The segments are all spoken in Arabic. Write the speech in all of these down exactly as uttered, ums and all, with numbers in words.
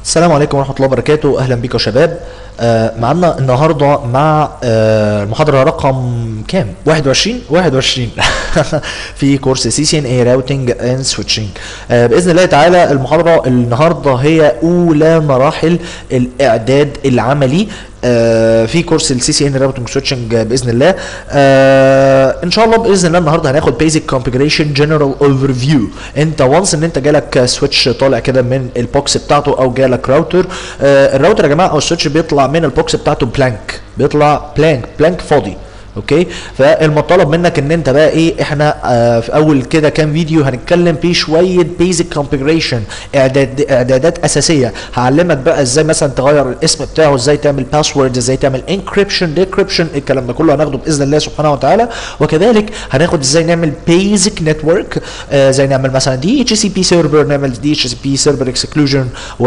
السلام عليكم ورحمة الله وبركاته. أهلا بكم يا شباب. آه معنا النهاردة مع آه المحاضرة رقم كام؟ واحد وعشرين واحد وعشرين في كورس سي سي ان اي راوتنج اند سويتشنج. آه بإذن الله تعالى المحاضرة النهاردة هي أولى مراحل الإعداد العملي آه في كورس السي سي ان راوتنج سويتشنج باذن الله. آه ان شاء الله باذن الله النهارده هناخد بيزك كونفيجريشن جنرال اوفر فيو. انت وانس ان انت جالك سويتش طالع كده من البوكس بتاعته او جالك راوتر. آه الراوتر يا جماعه او السويتش بيطلع من البوكس بتاعته بلانك، بيطلع بلانك بلانك فاضي. اوكي، فالمطالب منك ان انت بقى ايه، احنا آه في اول كده كام فيديو هنتكلم فيه شويه بيزك كونفيجريشن، اعداد اعدادات اساسيه. هعلمك بقى ازاي مثلا تغير الاسم بتاعه، ازاي تعمل باسورد، ازاي تعمل انكريبشن ديكريبشن، الكلام ده كله هناخده باذن الله سبحانه وتعالى. وكذلك هناخد ازاي نعمل بيزك نتورك، آه زي نعمل مثلا دي اتش سي بي سيرفر، نعمل دي اتش سي بي سيرفر اكسكلوجن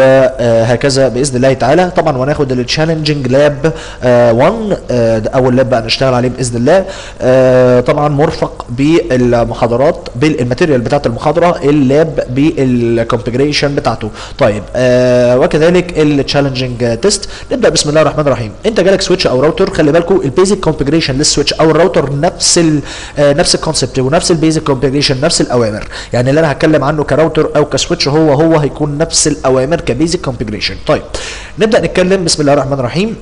وهكذا باذن الله تعالى. طبعا وهناخد التشالنجنج لاب واحد، آه ده اول لاب بقى نشتغل عليه باذن الله. آه طبعا مرفق بالمحاضرات بالماتيريال بتاعت المحاضره، اللاب بالكونفيجريشن بتاعته. طيب آه وكذلك التشالنجنج تيست. نبدا بسم الله الرحمن الرحيم. انت جالك سويتش او راوتر، خلي بالكم البيزك كونفيجريشن للسويتش او الراوتر نفس ال آه نفس الكونسبت ونفس البيزك كونفيجريشن، نفس الاوامر. يعني اللي انا هتكلم عنه كراوتر او كسويتش هو هو هيكون نفس الاوامر كبيزك كونفيجريشن. طيب نبدا نتكلم بسم الله الرحمن الرحيم.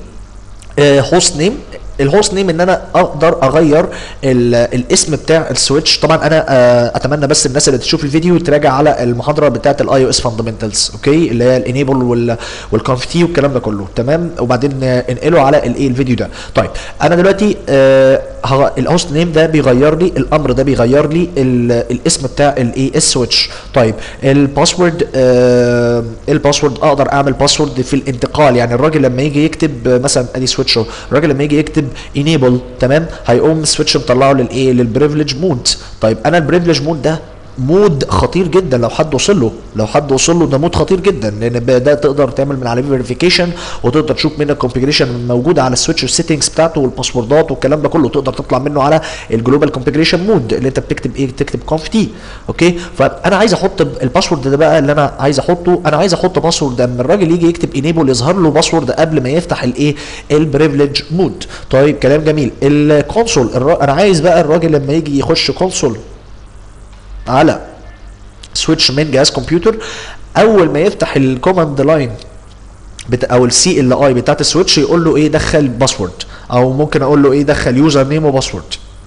هوست نيم، الهوست نيم ان انا اقدر اغير الاسم بتاع السويتش. طبعا انا اتمنى بس الناس اللي تشوف الفيديو تراجع على المحاضره بتاعه الاي او اس فاندمنتالز، اوكي، اللي هي الانيبل والكونفتي والكلام ده كله، تمام، وبعدين انقله على الايه الفيديو ده. طيب انا دلوقتي آه الهوست نيم ده بيغير لي الامر ده بيغير لي الاسم بتاع الايه السويتش. طيب الباسورد، آه الباسورد اقدر اعمل باسورد في الانتقال. يعني الراجل لما يجي يكتب مثلا ادي سويتش، الراجل لما يجي يكتب انيبل، تمام، هيقوم السويتش مطلعه للايه للبريفليج مود. طيب انا البريفليج مود ده مود خطير جدا، لو حد وصل له لو حد وصل له ده مود خطير جدا، لان ده تقدر تعمل من عليه فيريفيكيشن وتقدر تشوف منه الكونفيجريشن الموجوده على السويتش، السيتنجز بتاعته والباسوردات والكلام ده كله، تقدر تطلع منه على الجلوبال كونفيجريشن مود اللي انت بتكتب ايه، تكتب كونف تي. اوكي، فانا عايز احط الباسورد ده بقى اللي انا عايز احطه، انا عايز احط باسورد لما الراجل يجي يكتب انيبل يظهر له باسورد قبل ما يفتح الايه البريفليج مود. طيب كلام جميل. الكونسول، انا عايز بقى الراجل لما يجي يخش كونسول على سويتش من جهاز كمبيوتر، اول ما يفتح الكوماند لاين بتا او السي ال اي بتاعت السويتش يقول له ايه، دخل باسورد، او ممكن اقول له ايه، دخل يوزر نيم وباسورد.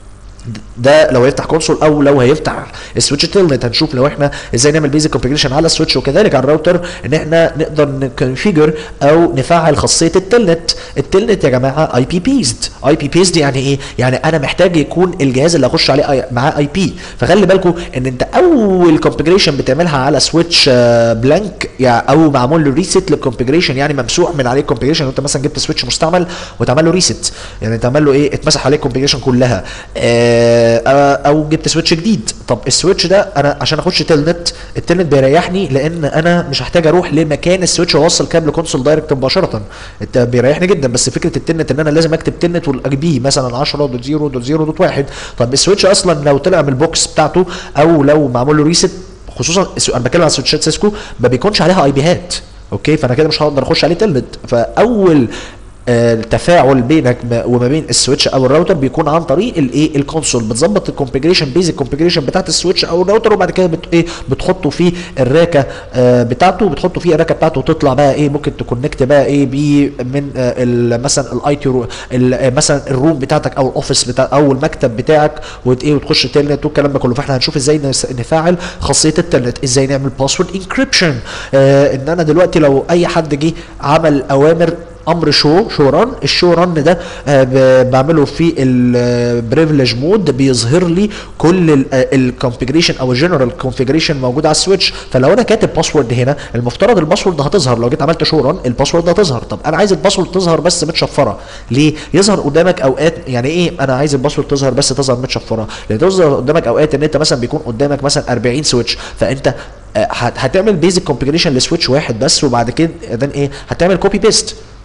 ده لو هيفتح كونسول، او لو هيفتح السويتش تيلنت. هنشوف لو احنا ازاي نعمل بيزك كونفيجريشن على السويتش وكذلك على الراوتر، ان احنا نقدر نكونفيجر او نفعل خاصيه التيلنت. التيلنت يا جماعه اي بي بيزد. اي بي بيزد يعني ايه؟ يعني انا محتاج يكون الجهاز اللي هخش عليه معاه اي بي. فخلي بالكم ان انت اول كونفيجريشن بتعملها على سويتش بلانك يعني او معمول له ريست للكونفيجريشن، يعني ممسوح من عليه الكونفيجريشن. انت مثلا جبت سويتش مستعمل وتعمل له ريست، يعني تعمل له ايه، اتمسح عليه الكونفيجريشن كلها. آه او جبت سويتش جديد. طب السويتش ده انا عشان اخش تيلنت، التيلنت بيريحني لان انا مش هحتاج اروح لمكان السويتش واوصل كابل كونسول دايركت مباشره، بيريحني جدا. بس فكره التيلنت ان انا لازم اكتب تيلنت والاجبيه مثلا عشرة دوت صفر دوت صفر دوت واحد. طب السويتش اصلا لو طلع من البوكس بتاعته او لو معمول له ريست، خصوصا انا بتكلم على سويتشات سيسكو ما بيكونش عليها اي بيهات، اوكي، فانا كده مش هقدر اخش عليه تيلنت. فاول التفاعل بينك وما بين السويتش او الراوتر بيكون عن طريق الايه الكونسول. بتظبط الكونفيجريشن بيزك كونفيجريشن بتاعت السويتش او الراوتر، وبعد كده بت ايه بتحطه في الراكه آه بتاعته، بتحطه في الراكه بتاعته وتطلع بقى ايه، ممكن تكونكت بقى ايه بيه من آه مثلا الاي تي مثلا الروم بتاعتك او الاوفيس بتاع او المكتب بتاعك، وايه وتخش تيلنت والكلام ده كله. فاحنا هنشوف ازاي نفعل خاصيه التيلنت، ازاي نعمل باسورد انكريبشن. آه ان انا دلوقتي لو اي حد جه عمل اوامر امر شو شو ران، الشو ران ده آه بعمله في البريفليج مود، بيظهر لي كل الكونفيجريشن او الجنرال كونفيجريشن موجود على السويتش. فلو انا كاتب باسورد هنا، المفترض الباسورد هتظهر. لو جيت عملت شو ران الباسورد هتظهر. طب انا عايز الباسورد تظهر بس متشفره. ليه؟ يظهر قدامك اوقات، يعني ايه انا عايز الباسورد تظهر بس تظهر متشفره؟ لان تظهر قدامك اوقات ان انت مثلا بيكون قدامك مثلا أربعين سويتش، فانت هتعمل بيزك كونفيجريشن لسويتش واحد بس، وبعد كده ايه هتعمل كوبي بيست.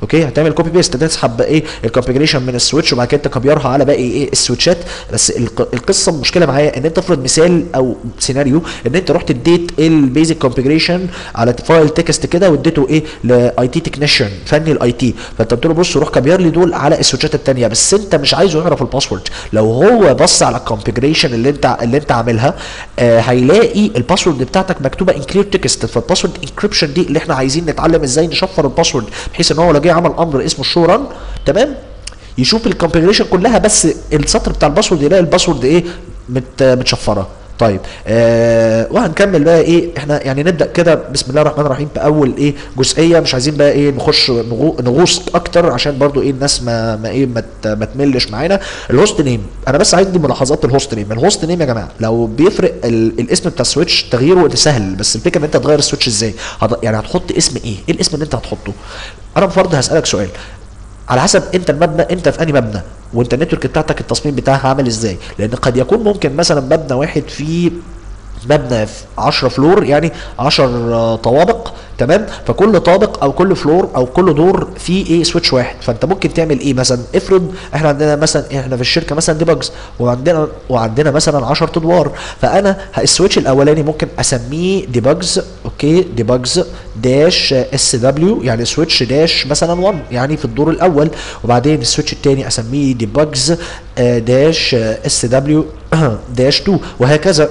اوكي هتعمل كوبي بيست، تسحب ايه الكونفيجريشن من السويتش وبعد كده تكبيرها على باقي ايه السويتشات. بس القصه المشكله معايا ان انت افرض مثال او سيناريو ان انت رحت اديت البيزك كونفيجريشن على فايل تكست كده واديته ايه لاي تي تكنيشن فني الاي تي، فانت قلت له بص روح كبير لي دول على السويتشات الثانيه، بس انت مش عايزه يعرف الباسورد. لو هو بص على الكونفيجريشن اللي انت اللي انت عاملها آه هيلاقي الباسورد بتاعتك مكتوبه ان كلير تكست. فالباسورد انكريبشن دي اللي احنا عايزين نتعلم ازاي نشفر الباسورد بحيث ان هو لو جه عمل امر اسمه شو ران تمام يشوف الكونفيجريشن كلها بس السطر بتاع الباسورد يلاقي الباسورد ايه مت متشفره. طيب آه وهنكمل بقى ايه احنا يعني نبدا كده بسم الله الرحمن الرحيم باول ايه جزئيه، مش عايزين بقى ايه نخش نغوص اكتر عشان برضو ايه الناس ما ما ايه ما, ما تملش معانا. الهوست نيم انا بس عندي ملاحظات. الهوست نيم الهوست نيم يا جماعه لو بيفرق الاسم بتاع السويتش تغييره سهل، بس الفكره ان انت تغير السويتش ازاي. يعني هتحط اسم ايه؟ ايه الاسم اللي انت هتحطه؟ انا بفرض هسالك سؤال على حسب انت المبنى انت في انهي مبنى وانت النتورك بتاعتك التصميم بتاعها عامل ازاي، لان قد يكون ممكن مثلا مبنى واحد فيه مبنى في عشرة فلور يعني عشرة طوابق تمام، فكل طابق او كل فلور او كل دور فيه ايه سويتش واحد. فانت ممكن تعمل ايه مثلا افرض احنا عندنا مثلا احنا في الشركه مثلا ديباجز وعندنا وعندنا مثلا عشرة ادوار، فانا السويتش الاولاني ممكن اسميه ديباجز اوكي ديباجز داش اس دبليو يعني سويتش داش مثلا واحد يعني في الدور الاول، وبعدين السويتش الثاني اسميه ديباجز داش اس دبليو داش اتنين وهكذا.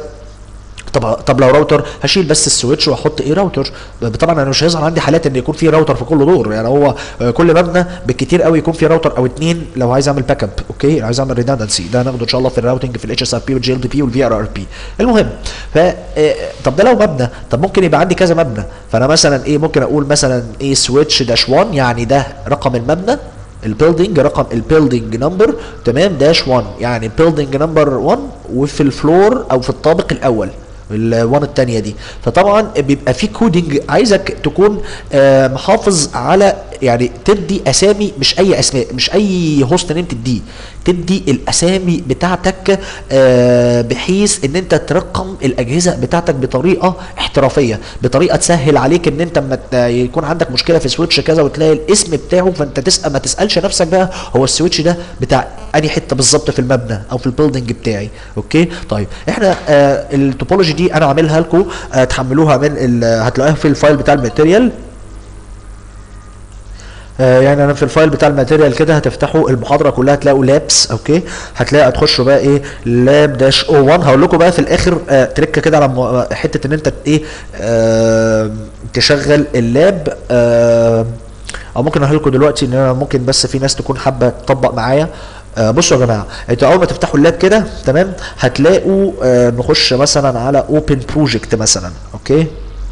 طب طب لو راوتر هشيل بس السويتش واحط ايه راوتر. طبعا انا مش هيظهر عندي حالات ان يكون في راوتر في كل دور، يعني هو كل مبنى بالكتير قوي يكون في راوتر او اتنين لو عايز اعمل باك اب اوكي لو عايز اعمل ريدندنسي، ده هناخده ان شاء الله في الراوتنج في الاتش اس ار بي والجي ال بي بي والفي ار ار بي. المهم ف طب ده لو مبنى، طب ممكن يبقى عندي كذا مبنى، فانا مثلا ايه ممكن اقول مثلا ايه سويتش داش واحد يعني ده رقم المبنى البيلدينج رقم البيلدينج نمبر تمام داش واحد يعني بيلدينج نمبر واحد وفي الفلور او في الطابق الاول الوان الثانيه دي. فطبعا بيبقى في كودنج عايزك تكون آه محافظ على يعني تدي اسامي مش اي اسماء مش اي هوست نيم تديه، تدي الاسامي بتاعتك آه بحيث ان انت ترقم الاجهزه بتاعتك بطريقه احترافيه، بطريقه تسهل عليك ان انت لما يكون عندك مشكله في سويتش كذا وتلاقي الاسم بتاعه فانت تسال ما تسالش نفسك بقى هو السويتش ده بتاع انهي حته بالظبط في المبنى او في البيلدنج بتاعي. اوكي طيب احنا آه التوبولوجي دي انا عاملها لكم آه تحملوها من هتلاقوها في الفايل بتاع الماتيريال. آه يعني انا في الفايل بتاع الماتيريال كده هتفتحوا المحاضره كلها هتلاقوا لابس اوكي هتلاقي هتخشوا بقى ايه لاب داش او واحد. هقول لكم بقى في الاخر آه تريكه كده على حته ان انت ايه آه تشغل اللاب آه او ممكن اقول لكم دلوقتي ان انا ممكن بس في ناس تكون حابه تطبق معايا. آه بصوا يا جماعه انتوا اول ما تفتحوا اللاب كده تمام هتلاقوا آه نخش مثلا على اوبن بروجكت مثلا اوكي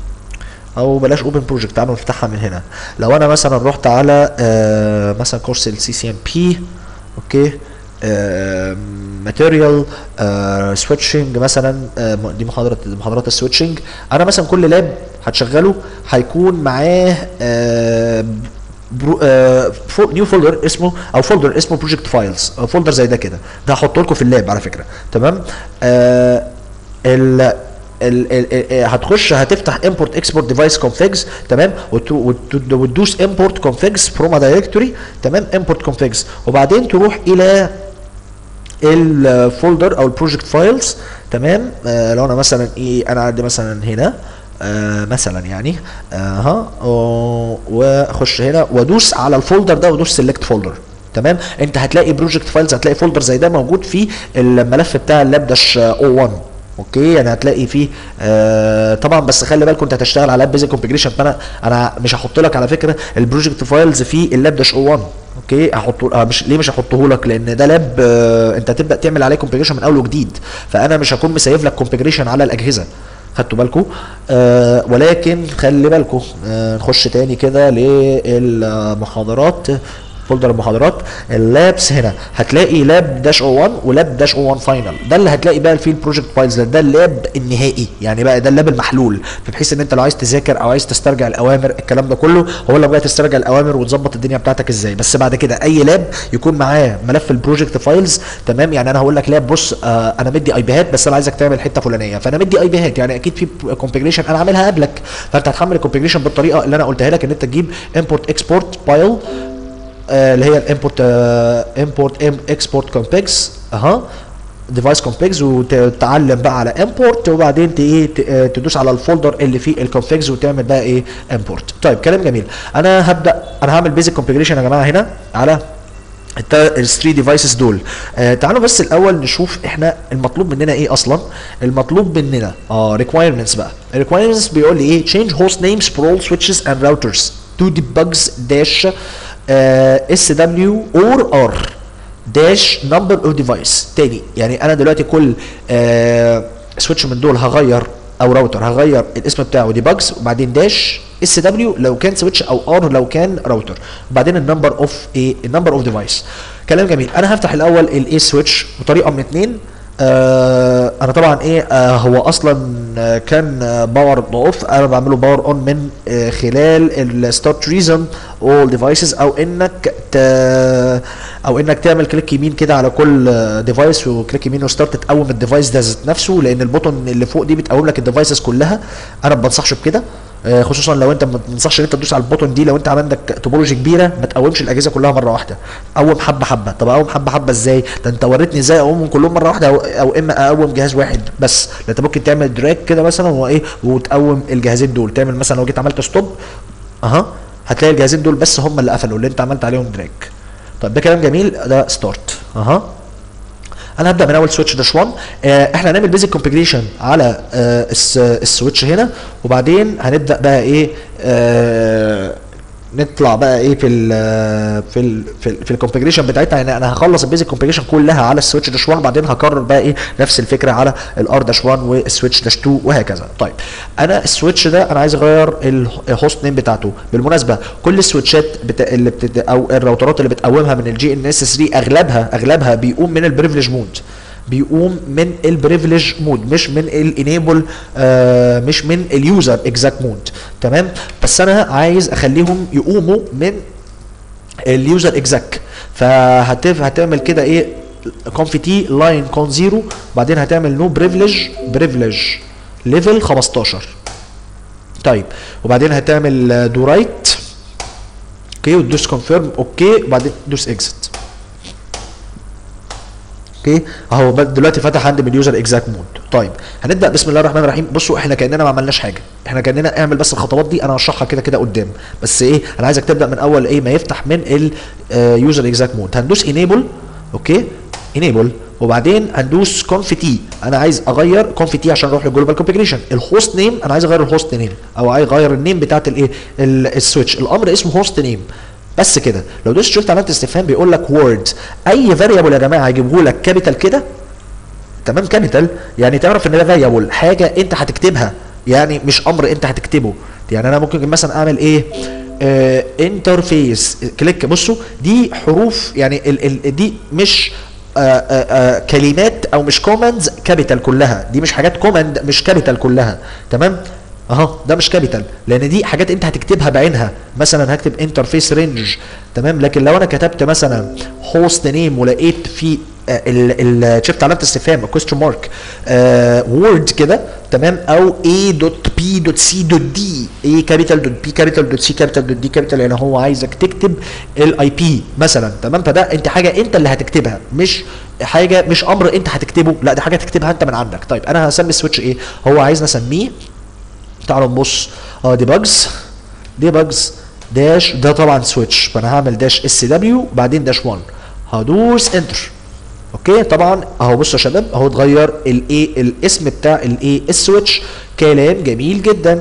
او بلاش اوبن بروجكت تعالوا نفتحها من هنا. لو انا مثلا رحت على آه مثلا كورس السي سي ام بي اوكي ماتيريال سويتشنج مثلا آه دي محاضره محاضرات السويتشنج. انا مثلا كل لاب هتشغله هيكون معاه آه برو آه نيو فولدر اسمه او فولدر اسمه بروجكت فايلز فولدر زي ده كده، ده هحطه لكم في اللاب على فكره تمام. آه ال ال ال هتخش هتفتح import export device configs تمام وتدوس import configs from a directory تمام import configs وبعدين تروح الى الفولدر او البروجكت فايلز تمام. آه لو انا مثلا ايه انا عندي مثلا هنا آه مثلا يعني اها آه واخش هنا وادوس على الفولدر ده وادوس سيلكت فولدر تمام. انت هتلاقي بروجكت فايلز هتلاقي فولدر زي ده موجود في الملف بتاع اللاب داش او واحد اوكي يعني هتلاقي فيه آه طبعا بس خلي بالكم انت هتشتغل على لاب بيزك كونفيجريشن فانا انا مش هحط لك على فكره البروجكت فايلز في اللاب داش او واحد اوكي هحطه آه مش ليه مش هحطه لك لان ده لاب آه انت هتبدا تعمل عليه كونفيجريشن من اول وجديد فانا مش هكون مسيف لك كونفيجريشن على الاجهزه خدتوا بالكم آه ولكن خلي بالكم آه نخش تاني كده للمحاضرات فولدر المحاضرات اللابس هنا هتلاقي لاب داش او واحد ولاب داش او واحد فاينل ده اللي هتلاقي بقى فيه البروجكت فايلز ده اللاب النهائي يعني بقى ده اللاب المحلول بحيث ان انت لو عايز تذاكر او عايز تسترجع الاوامر الكلام ده كله هو اللي بقى تسترجع الاوامر وتظبط الدنيا بتاعتك ازاي. بس بعد كده اي لاب يكون معاه ملف البروجكت فايلز تمام. يعني انا هقول لك لاب بص آه انا مدي اي بيهات بس انا عايزك تعمل حته فلانيه فانا مدي اي بيهات يعني اكيد في كونفيجريشن انا عاملها قبلك فانت هتحمل الكونفيجريشن بالطريقه اللي انا قلتها لك ان انت تجيب امبورت اكسبورت فايل آه اللي هي الامبورت امبورت اكسبورت كونفيجز اها ديفايس كونفيجز، وتتعلم بقى على امبورت، وبعدين ايه تدوس على الفولدر اللي فيه الكونفيجز وتعمل بقى ايه امبورت. طيب كلام جميل. انا هبدا انا هعمل بيزك كونفيجريشن يا جماعه هنا على الثري ديفايسز دول. آه تعالوا بس الاول نشوف احنا المطلوب مننا ايه اصلا. المطلوب مننا اه ريكوايرمنتس بقى. الريكوايرمنتس بيقول لي ايه change host names for all switches and routers to debugs dash اس دبليو or r dash number of device. تاني يعني انا دلوقتي كل آه سويتش من دول هغير او راوتر هغير الاسم بتاعه ديباجز، وبعدين داش اس دبليو لو كان سويتش او ار لو كان راوتر، وبعدين النمبر اوف ايه النمبر اوف ديفايس. كلام جميل. انا هفتح الاول الاي سويتش بطريقه من اتنين. آه انا طبعا ايه آه هو اصلا آه كان آه باور اوف، انا بعمله باور اون من آه خلال الستارت ريزن اول ديفايسز، او انك ت او انك تعمل كليك يمين كده على كل ديفايس وكليك يمين وستارت تقوم الديفايس ده ذات نفسه، لان البوتون اللي فوق دي بتقوم لك الديفايسز كلها. انا ما بنصحش بكده، خصوصا لو انت ما بتنصحش ان انت تدوس على البوتون دي لو انت عندك توبولوجي كبيره، ما تقومش الاجهزه كلها مره واحده، قوم حبه حبه. طب اقوم حبه حبه ازاي؟ ده انت وريتني ازاي اقومهم كلهم مره واحده، او, أو اما اقوم جهاز واحد بس. ده انت ممكن تعمل دراج كده مثلا وايه وتقوم الجهازين دول، تعمل مثلا لو جيت عملت ستوب اها هتلاقي الجهازين دول بس هم اللي قفلوا اللي انت عملت عليهم دراج. طيب ده كلام جميل. ده ستارت اها انا هبدا من اول سويتش داش واحد. آه احنا هنعمل بيزك كونفيجريشن على آه السويتش هنا، وبعدين هنبدا بقى ايه آه نطلع بقى ايه في ال في ال في, ال في الكونفيجريشن بتاعتنا. يعني انا هخلص البيزك كونفيجريشن كلها على السويتش داش واحد، بعدين هكرر بقى ايه نفس الفكره على الار داش واحد والسويتش داش اتنين وهكذا. طيب انا السويتش ده انا عايز اغير الهوست نيم بتاعته. بالمناسبه كل السويتشات بتا... اللي بتد... او الراوترات اللي بتقومها من الجي ان اس ثري اغلبها اغلبها بيقوم من البريفليج مود، بيقوم من البريفليج مود مش من الانيبل آه مش من اليوزر اكزاكت مود. تمام. بس انا عايز اخليهم يقوموا من اليوزر اكزاكت، فهتف هتعمل كده ايه conf تي لاين كون زيرو، بعدين هتعمل نو بريفليج بريفليج ليفل خمستاشر. طيب وبعدين هتعمل دو رايت اوكي وتدوس كونفيرم اوكي، وبعدين تدوس اكزيت. اوكي اهو دلوقتي فتح عندي من اليوزر اكزاكت مود. طيب هنبدا بسم الله الرحمن الرحيم. بصوا احنا كاننا ما عملناش حاجه، احنا كاننا اعمل بس الخطوات دي انا هشرحها كده كده قدام، بس ايه انا عايزك تبدا من اول ايه ما يفتح من اليوزر اكزاكت مود. هندوس انيبل اوكي انيبل، وبعدين هندوس كونف تي. انا عايز اغير كونف تي عشان اروح للجلوبال كونفيجريشن. الهوست نيم انا عايز اغير الهوست نيم، او عايز اغير النيم بتاعت الايه السويتش. الامر اسمه هوست نيم بس كده. لو دوست شفت علامه استفهام بيقول لك وورد، اي فاريبل يا جماعه هيجيبه لك كابيتال كده تمام كابيتال، يعني تعرف ان ده فاريبل حاجه انت هتكتبها، يعني مش امر انت هتكتبه. يعني انا ممكن مثلا اعمل ايه آه انترفيس كليك. بصوا دي حروف يعني ال ال دي مش آه آه آه كلمات او مش كوماندز كابيتال كلها، دي مش حاجات كوماند مش كابيتال كلها. تمام اهو ده مش كابيتال لان دي حاجات انت هتكتبها بعينها. مثلا هكتب انترفيس رينج تمام، لكن لو انا كتبت مثلا هوست نيم ولقيت في ال شفت علامه استفهام كويستشن مارك وورد كده تمام، او A دوت B دوت C دوت D A كابيتال دوت B كابيتال دوت C كابيتال دوت D كابيتال، يعني هو عايزك تكتب الاي بي مثلا. تمام فده انت حاجه انت اللي هتكتبها، مش حاجه مش امر انت هتكتبه، لا دي حاجه تكتبها انت من عندك. طيب انا هسمي السويتش ايه؟ هو عايزني اسميه تعالوا نبص اه ديباجز ديباجز داش، ده طبعا سويتش فانا هعمل داش اس دبليو بعدين داش واحد، هدوس انتر اوكي. طبعا اهو بصوا يا شباب اهو اتغير الايه الاسم بتاع الايه السويتش. كلام جميل جدا.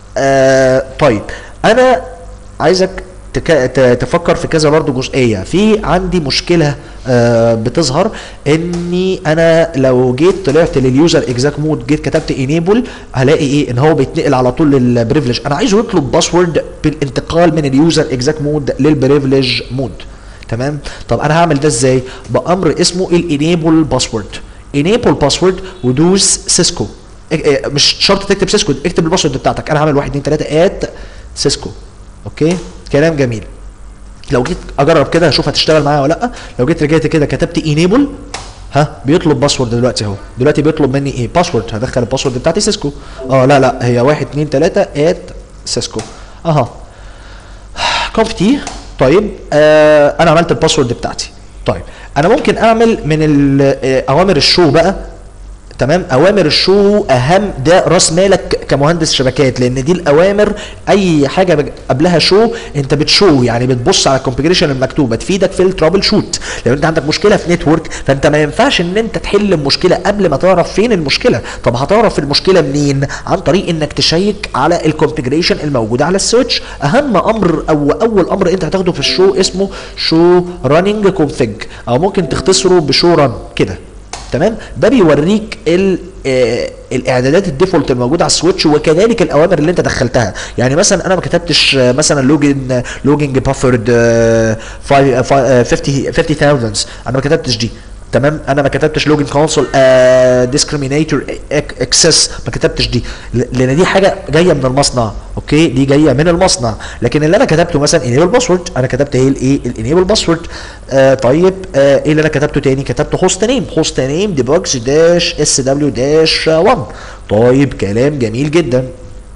آه طيب انا عايزك تك... تفكر في كذا برضه جزئيه. في عندي مشكله آه بتظهر اني انا لو جيت طلعت لليوزر اكزاكت مود جيت كتبت انيبل هلاقي ايه ان هو بيتنقل على طول للبريفليج. انا عايزه يطلب باسورد بالانتقال من اليوزر اكزاكت مود للبريفليج مود. تمام. طب انا هعمل ده ازاي؟ بامر اسمه الانيبل باسورد. انيبل باسورد ودوس سيسكو. مش شرط تكتب سيسكو، اكتب الباسورد بتاعتك. انا هعمل واحد اتنين تلاته ات سيسكو اوكي. كلام جميل. لو جيت اجرب كده هشوف هتشتغل معايا ولا لا. لو جيت رجعت كده كتبت انيبل ها بيطلب باسورد دلوقتي اهو. دلوقتي بيطلب مني ايه؟ باسورد. هدخل الباسورد بتاعتي سيسكو. اه لا لا هي واحد اتنين تلاته ات سيسكو اها. كونف تي طيب آه انا عملت الباسورد بتاعتي. طيب انا ممكن اعمل من ال- آه، اوامر الشو بقى. تمام، اوامر الشو اهم، ده راس مالك كمهندس شبكات، لان دي الاوامر اي حاجه بج- قبلها شو انت بتشو، يعني بتبص على الكونفيجريشن المكتوبه تفيدك في الترابل شوت. لو انت عندك مشكله في نتورك فانت ما ينفعش ان انت تحل المشكله قبل ما تعرف فين المشكله. طب هتعرف المشكله منين؟ عن طريق انك تشيك على الكونفيجريشن الموجوده على السويتش. اهم امر او اول امر انت هتاخده في الشو اسمه شو راننج كونفيج، او ممكن تختصره بشو ران كده. تمام، ده بيوريك ال آه الاعدادات الديفولت الموجوده على السويتش، وكذلك الاوامر اللي انت دخلتها. يعني مثلا انا ما كتبتش آه، مثلا لوجن لوجينج بافورد خمسين ألف، انا ما كتبتش دي. تمام، انا ما كتبتش لوجن كونسول ديسكريمينيتور اكسس، ما كتبتش دي ل- لان دي حاجه جايه من المصنع. اوكي، دي جايه من المصنع. لكن اللي انا كتبته مثلا انيبل باسورد، انا كتبت ايه الايه الانيبل باسورد. آه طيب آه ايه اللي انا كتبته تاني؟ كتبت هوست نيم، هوست نيم ديبوكس داش اس دبليو داش واحد. طيب كلام جميل جدا.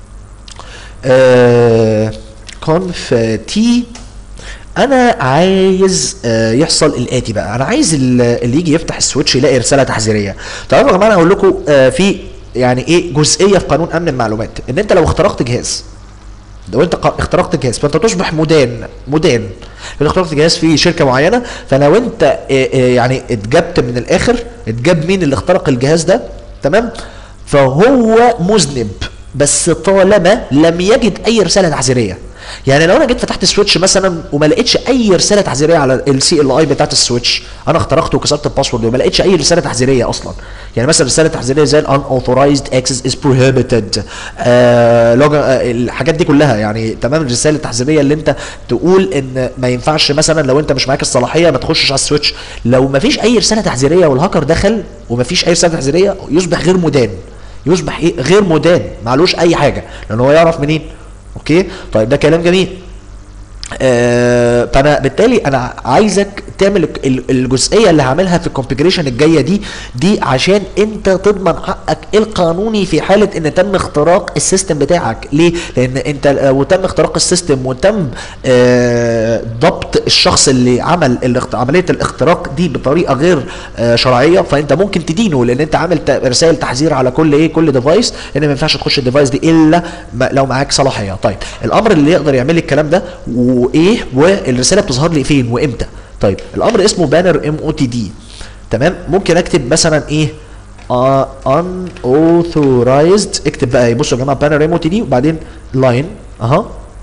آه conf تي، انا عايز آه، يحصل الاتي بقى. انا عايز ال- اللي يجي يفتح السويتش يلاقي رساله تحذيريه. طيب يا جماعه انا هقول لكم آه، في يعني ايه جزئيه في قانون امن المعلومات، ان انت لو اخترقت جهاز، لو انت ق- اخترقت جهاز فانت تصبح مدان مدان. لو اخترقت جهاز في شركه معينه، فلو انت آه، آه، يعني اتجبت من الاخر، اتجاب مين اللي اخترق الجهاز ده، تمام، فهو مذنب، بس طالما لم يجد اي رساله تحذيريه. يعني لو انا جيت فتحت السويتش مثلا وما لقيتش اي رساله تحذيريه على السي ال اي بتاعت السويتش، انا اخترقته وكسرت الباسورد وما لقيتش اي رساله تحذيريه اصلا. يعني مثلا رساله تحذيريه زي unauthorized access is prohibited، آه لوج آه الحاجات دي كلها، يعني تمام، الرساله التحذيريه اللي انت تقول ان ما ينفعش مثلا لو انت مش معاك الصلاحيه ما تخشش على السويتش. لو ما فيش اي رساله تحذيريه والهاكر دخل وما فيش اي رساله تحذيريه، يصبح غير مدان. يصبح ايه؟ غير مدان، معلوش اي حاجه، لان هو يعرف منين؟ اوكي، طيب ده كلام جميل. آه فانا بالتالي انا عايزك تعمل ال- ال- الجزئيه اللي هعملها في الكونفيجريشن الجايه دي دي عشان انت تضمن حقك القانوني في حاله ان تم اختراق السيستم بتاعك. ليه؟ لان انت لو تم اختراق السيستم وتم آه ضبط الشخص اللي عمل الاخت- عمليه الاختراق دي بطريقه غير آه شرعيه، فانت ممكن تدينه، لان انت عامل ت- رسائل تحذير على كل ايه كل ديفايس ان ما ينفعش تخش الديفايس دي الا ما- لو معاك صلاحيه. طيب الامر اللي يقدر يعمل لي الكلام ده وايه، والرساله بتظهر لي فين وامتى؟ طيب الامر اسمه بانر ام او تي دي. تمام، ممكن اكتب مثلا ايه uh, unauthorized، اكتب بقى، بصوا يا جماعه بانر ام او تي دي وبعدين لاين اها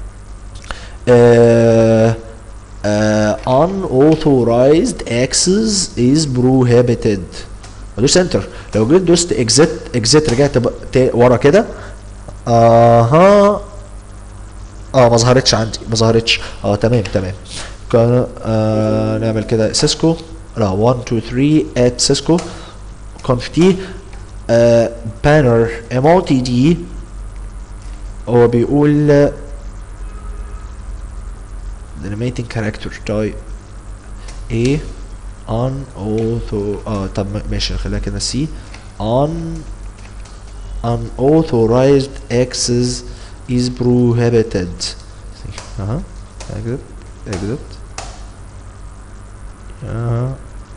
آه آه unauthorized access is prohibited، ادوس انتر. لو جيت دوست اكزيت اكزيت رجعت بق- تا- ورا كده اها اه ما ظهرتش عندي، ما ظهرتش. اه تمام تمام. كان آه نعمل كده سيسكو، لا واحد اتنين تلاتة ات سيسكو conf تي آه بانر ام او تي دي. هو بيقول delimitating character type ايه on auto اه طب ماشي خليها كده سي on unauthorized access is prohibited. اها exit exit اها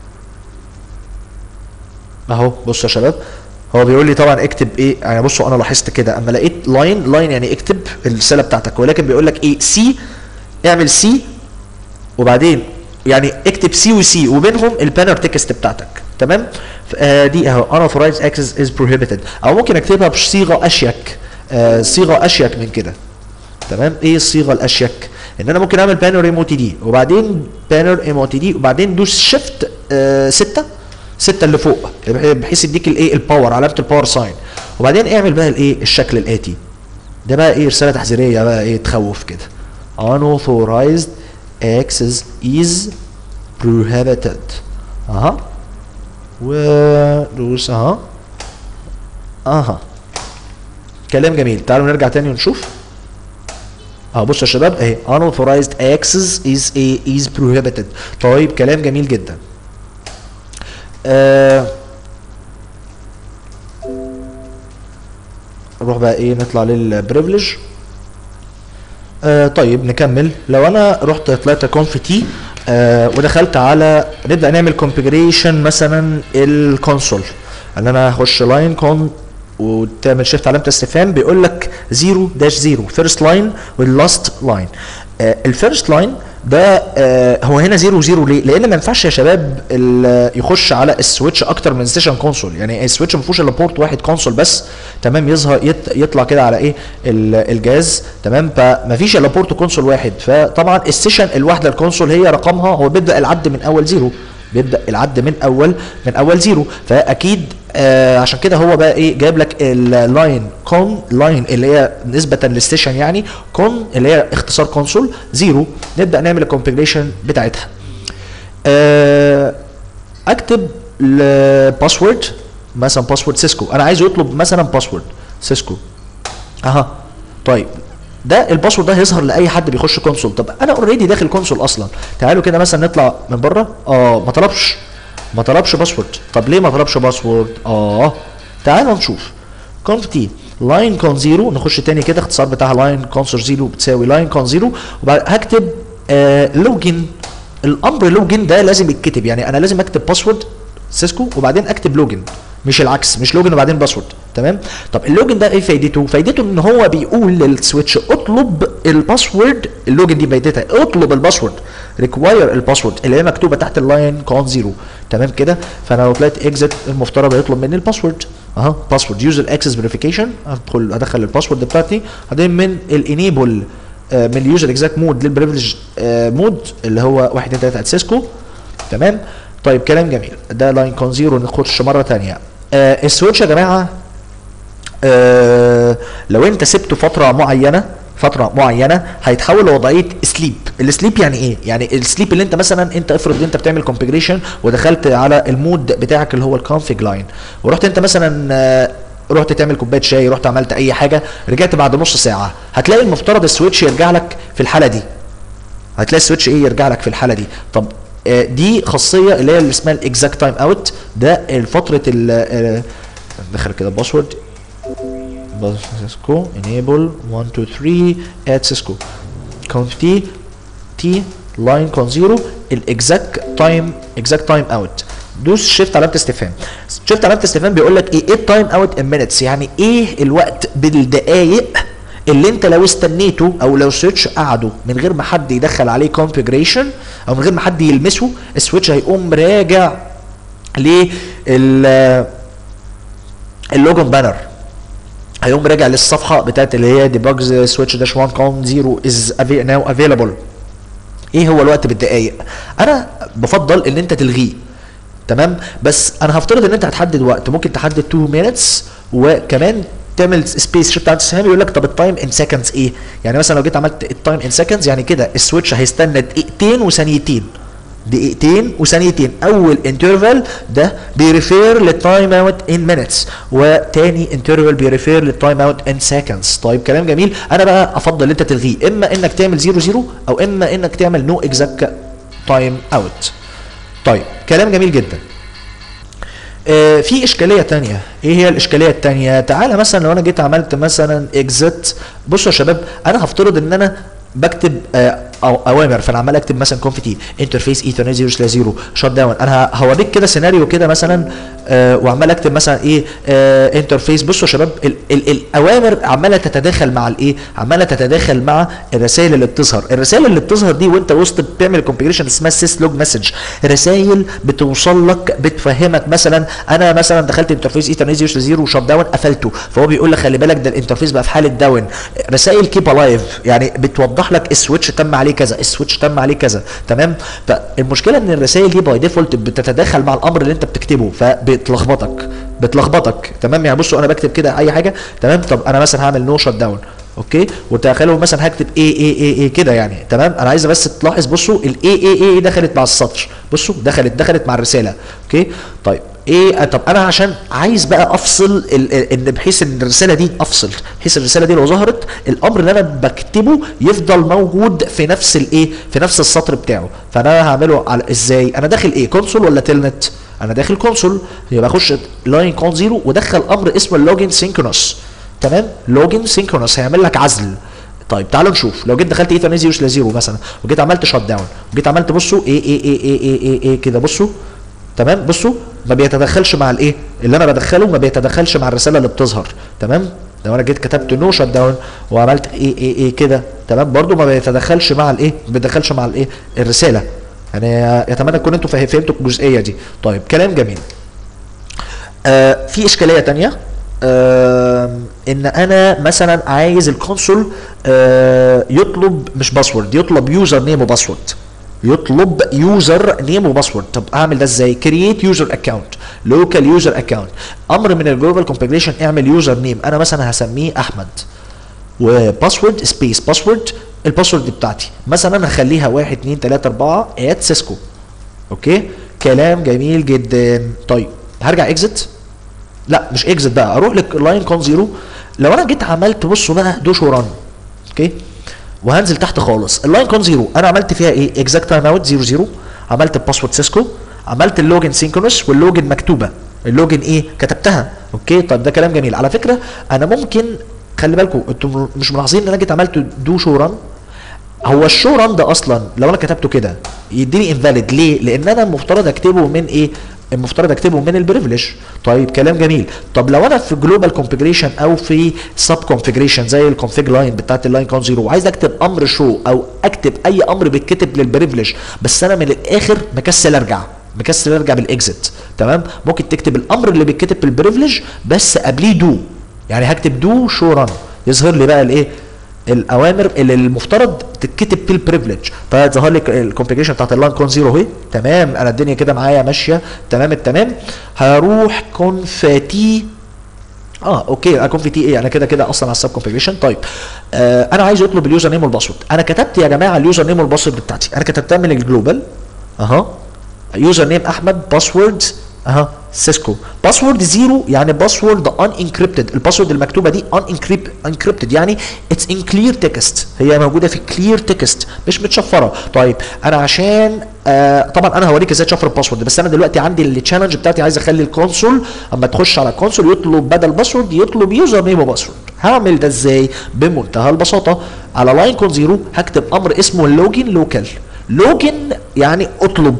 اهو. بصوا يا شباب، هو بيقول لي طبعا اكتب ايه، يعني بصوا انا لاحظت كده اما لقيت لاين لاين يعني اكتب الرساله بتاعتك، ولكن بيقول لك ايه سي، اعمل سي وبعدين يعني اكتب سي وسي وبينهم البانر تكست بتاعتك. تمام، آه دي اهو unauthorized access is prohibited، او ممكن اكتبها بصيغه اشيك، آه صيغه اشيك من كده. تمام، ايه الصيغه الاشيك؟ ان انا ممكن اعمل بانر ام او تي دي وبعدين بانر ام او تي دي وبعدين دوس شيفت آه ستة ستة اللي فوق بحيث يديك الايه الباور، علامه الباور ساين، وبعدين اعمل بقى الايه الشكل الاتي ده بقى، ايه رساله تحذيريه بقى ايه تخوف كده unauthorized access is prohibited اها ودوس اها اها. كلام جميل. تعالوا نرجع تاني ونشوف. اه بصوا يا شباب اهي unauthorized access is a is prohibited. طيب كلام جميل جدا. آه نروح بقى ايه نطلع للبريفليج. آه طيب نكمل. لو انا رحت طلعت كونف تي آه ودخلت على نبدا نعمل كونفيجريشن مثلا الكونسول، ان انا هخش لاين كون وتعمل شيفت علامه استفهام، بيقول لك صفر داش صفر فيرست لاين واللاست لاين. الفيرست لاين ده آه هو هنا صفر صفر ليه؟ لان ما ينفعش يا شباب يخش على السويتش اكتر من ستيشن كونسول، يعني السويتش ما فيهوش الا بورت واحد كونسول بس، تمام، يظهر يط يطلع كده على ايه الجهاز، تمام، فما فيش الا بورت كونسول واحد، فطبعا السيشن الواحده الكونسول هي رقمها هو بيبدا العد من اول زيرو، بيبدا العد من اول من اول زيرو، فاكيد آه عشان كده هو بقى ايه جايب لك اللاين كون لاين اللي هي نسبه للستيشن، يعني كون اللي هي اختصار كونسول زيرو. نبدا نعمل الكونفيجريشن بتاعتها. آه اكتب الباسورد مثلا باسورد سيسكو، انا عايزه يطلب مثلا باسورد سيسكو اها. طيب ده الباسورد ده هيظهر لاي حد بيخش كونسول. طب انا اوريدي داخل كونسول اصلا، تعالوا كده مثلا نطلع من بره. اه ما طلبش ما طلبش باسورد. طب ليه ما طلبش باسورد؟ اه تعالوا نشوف. كونف تي لاين كون زيرو، نخش تاني كده اختصار بتاعها لاين كونسول زيرو بتساوي لاين كون زيرو، وبعد هكتب آه لوجن. الامر لوجن ده لازم يتكتب، يعني انا لازم اكتب باسورد سيسكو وبعدين اكتب لوجن، مش العكس، مش لوجن وبعدين باسورد، تمام. طب اللوجن ده ايه فايدته؟ فايدته ان هو بيقول للسويتش اطلب الباسورد. اللوجن دي فايدتها اطلب الباسورد، ريكواير الباسورد اللي هي مكتوبه تحت اللاين كون زيرو، تمام كده. فانا لو طلعت اكزit المفترض هيطلب مني الباسورد اها، باسورد يوزر اكسس فيريفيكيشن، ادخل ادخل الباسورد بتاعتي، بعدين من الانيبل آه من اليوزر اكزاكت مود للبريفليج آه مود اللي هو واحد اتنين تلاته سيسكو، تمام. طيب كلام جميل. ده لاين كون زيرو. نخش مره ثانيه. آه السويتش يا جماعه آه لو انت سبته فتره معينه فتره معينه هيتحول لوضعيه سليب. السليب يعني ايه؟ يعني السليب اللي انت مثلا انت افرض انت بتعمل كونفيجريشن ودخلت على المود بتاعك اللي هو الكونفيج لاين، ورحت انت مثلا آه رحت تعمل كوبايه شاي، رحت عملت اي حاجه، رجعت بعد نص ساعه، هتلاقي المفترض السويتش يرجع لك في الحاله دي. هتلاقي السويتش ايه يرجع لك في الحاله دي. طب آه دي خاصيه اللي هي اللي اسمها الاكزاكت تايم اوت. ده فتره ال ندخل كده باسورد سيسكو enable واحد اتنين تلاته add سيسكو كونف تي تي لاين كون زيرو الاكزاكت تايم اكزاكت تايم اوت. دوس شيفت علامه استفهام. شيفت علامه استفهام بيقول لك ايه التايم اوت ان مينتس، يعني ايه الوقت بالدقائق اللي انت لو استنيته او لو السويتش قعده من غير ما حد يدخل عليه كونفيجريشن او من غير ما حد يلمسه، السويتش هيقوم راجع لل اللوجن بانر، هيقوم راجع للصفحه بتاعت اللي هي ديباجز سويتش داش واحد كون زيرو از ناو افيلابل. ايه هو الوقت بالدقائق؟ انا بفضل ان انت تلغيه، تمام، بس انا هفترض ان انت هتحدد وقت، ممكن تحدد اتنين مينتس وكمان تعمل سبيس شيفت على السهم يقول لك طب التايم ان سكندز ايه؟ يعني مثلا لو جيت عملت التايم ان سكندز يعني كده السويتش هيستنى دقيقتين وثانيتين، دقيقتين وثانيتين. اول انترفال ده بيريفير للتايم اوت ان مينتس، وتاني انترفال بيريفير للتايم اوت ان سكندز. طيب كلام جميل. انا بقى افضل ان انت تلغيه، اما انك تعمل صفر صفر او اما انك تعمل نو اكزاكت تايم اوت. طيب كلام جميل جدا. آه في اشكاليه ثانيه. ايه هي الاشكاليه الثانيه؟ تعالى مثلا لو انا جيت عملت مثلا اكزيت. بصوا يا شباب، انا هفترض ان انا بكتب آه او اوامر، فانا عمال اكتب مثلا كونف تي انترفيس ايثرنت صفر سلاش صفر شوت داون. انا هوريك كده سيناريو كده مثلا آه وعمال اكتب مثلا ايه آه انترفيس. بصوا يا شباب ال ال الاوامر عماله تتداخل مع الايه؟ عماله تتداخل مع الرسائل اللي بتظهر. الرسائل اللي بتظهر دي وانت وسط بتعمل كونفيجريشن اسمها سيس لوج مسج، رسائل بتوصل لك بتفهمك مثلا انا مثلا دخلت انترفيس ايثرنت صفر سلاش صفر وشوت داون قفلته، فهو بيقول لك خلي بالك ده الانترفيس بقى في حاله داون. رسائل كيب الايف يعني بتوضح لك السويتش تم عليه كذا، السويتش تم عليه كذا، تمام. فالمشكله ان الرسائل دي باي ديفولت بتتداخل مع الامر اللي انت بتكتبه فبتلخبطك بتلخبطك تمام. يعني بصوا انا بكتب كده اي حاجه، تمام. طب انا مثلا هعمل نو شوت داون، اوكي، وتخيلوا مثلا هكتب ايه ايه ايه ايه كده يعني، تمام. انا عايز بس تلاحظ بصوا الاي اي اي دخلت مع السطر، بصوا دخلت دخلت مع الرساله، اوكي. طيب ايه طب انا عشان عايز بقى افصل ان بحيث ان الرساله دي افصل بحيث الرساله دي لو ظهرت الامر اللي انا بكتبه يفضل موجود في نفس الايه في نفس السطر بتاعه. فانا هعمله على ازاي؟ انا داخل ايه كونسول ولا تيلنت؟ انا داخل كونسول، يبقى اخش لاين كون زيرو ودخل امر اسمه اللوجن سينكرونس، تمام. لوجن سينكرونس هيعمل لك عزل طيب تعالوا نشوف لو جيت دخلت ايثرنت زيرو سلاش زيرو مثلا وجيت عملت شات داون وجيت عملت بصوا ايه ايه ايه ايه ايه ايه, إيه كده بصوا تمام بصوا ما بيتدخلش مع الايه اللي انا بدخله ما بيتدخلش مع الرساله اللي بتظهر تمام. لو انا جيت كتبت نو شات داون وعملت ايه ايه ايه كده تمام برده ما بيتدخلش مع الايه ما بيتدخلش مع الايه الرساله. يعني يتمنى تكونوا انتوا فهمتوا الجزئيه دي. طيب كلام جميل. آه في اشكاليه ثانيه آه ان انا مثلا عايز الكونسول آه يطلب مش باسورد يطلب يوزر نيم وباسورد يطلب يوزر نيم وباسورد. طب اعمل ده ازاي؟ كرييت يوزر اكونت لوكال يوزر اكونت امر من الجلوبال كونفيجريشن اعمل يوزر نيم انا مثلا هسميه احمد وباسورد سبيس باسورد الباسورد بتاعتي مثلا هخليها واحد اتنين تلاته اربعه ات سيسكو. اوكي كلام جميل جدا. طيب هرجع اكزت لا مش اكزت بقى اروح لللاين كون زيرو. لو انا جيت عملت بصوا بقى دوش وران اوكي وهنزل تحت خالص اللاين كون زيرو انا عملت فيها ايه؟ اكزاكت تايم اوت زيرو زيرو عملت الباسورد سيسكو عملت اللوجن سينكرونس واللوجن مكتوبه اللوجن ايه كتبتها. اوكي طيب ده كلام جميل. على فكره انا ممكن خلي بالكم انتوا مش ملاحظين ان انا جيت عملت دو شو ران هو الشو ران ده اصلا لو انا كتبته كده يديني انفاليد ليه؟ لان انا المفترض اكتبه من ايه؟ المفترض اكتبه من البريفليج. طيب كلام جميل. طب لو انا في جلوبال كونفيجريشن او في سب كونفيجريشن زي الكونفيج لاين بتاعت اللاين كون زيرو وعايز اكتب امر شو او اكتب اي امر بيتكتب للبريفليج بس انا من الاخر مكسل ارجع مكسل ارجع بالاكزت تمام ممكن تكتب الامر اللي بيتكتب بالبريفليج بس قبليه دو يعني هكتب دو شو ران يظهر لي بقى الايه الاوامر اللي المفترض تتكتب في البريفليج. فظهر لي الكونفيجريشن بتاعت اللاين كون زيرو اهي تمام انا الدنيا كده معايا ماشيه تمام التمام. هروح كونفاتي اه اوكي كونفاتي ايه انا كده كده اصلا على السب كونفيجريشن. طيب آه انا عايز اطلب اليوزر نيم والباسورد. انا كتبت يا جماعه اليوزر نيم والباسورد بتاعتي انا كتبتها من الجلوبال اها يوزر نيم احمد باسورد اها سيسكو باسورد زيرو يعني باسورد ان انكريبتد الباسورد المكتوبه دي ان انكريبتد يعني اتس ان كلير تكست هي موجوده في كلير تكست مش متشفره. طيب انا عشان آه طبعا انا هوريك ازاي تشفر الباسورد بس انا دلوقتي عندي التشالنج بتاعتي عايز اخلي الكونسول اما تخش على الكونسول يطلب بدل باسورد يطلب يوزر نيم وباسورد. هعمل ده ازاي؟ بمنتهى البساطه على لاين كون زيرو هكتب امر اسمه لوجن لوكال. لوجن يعني اطلب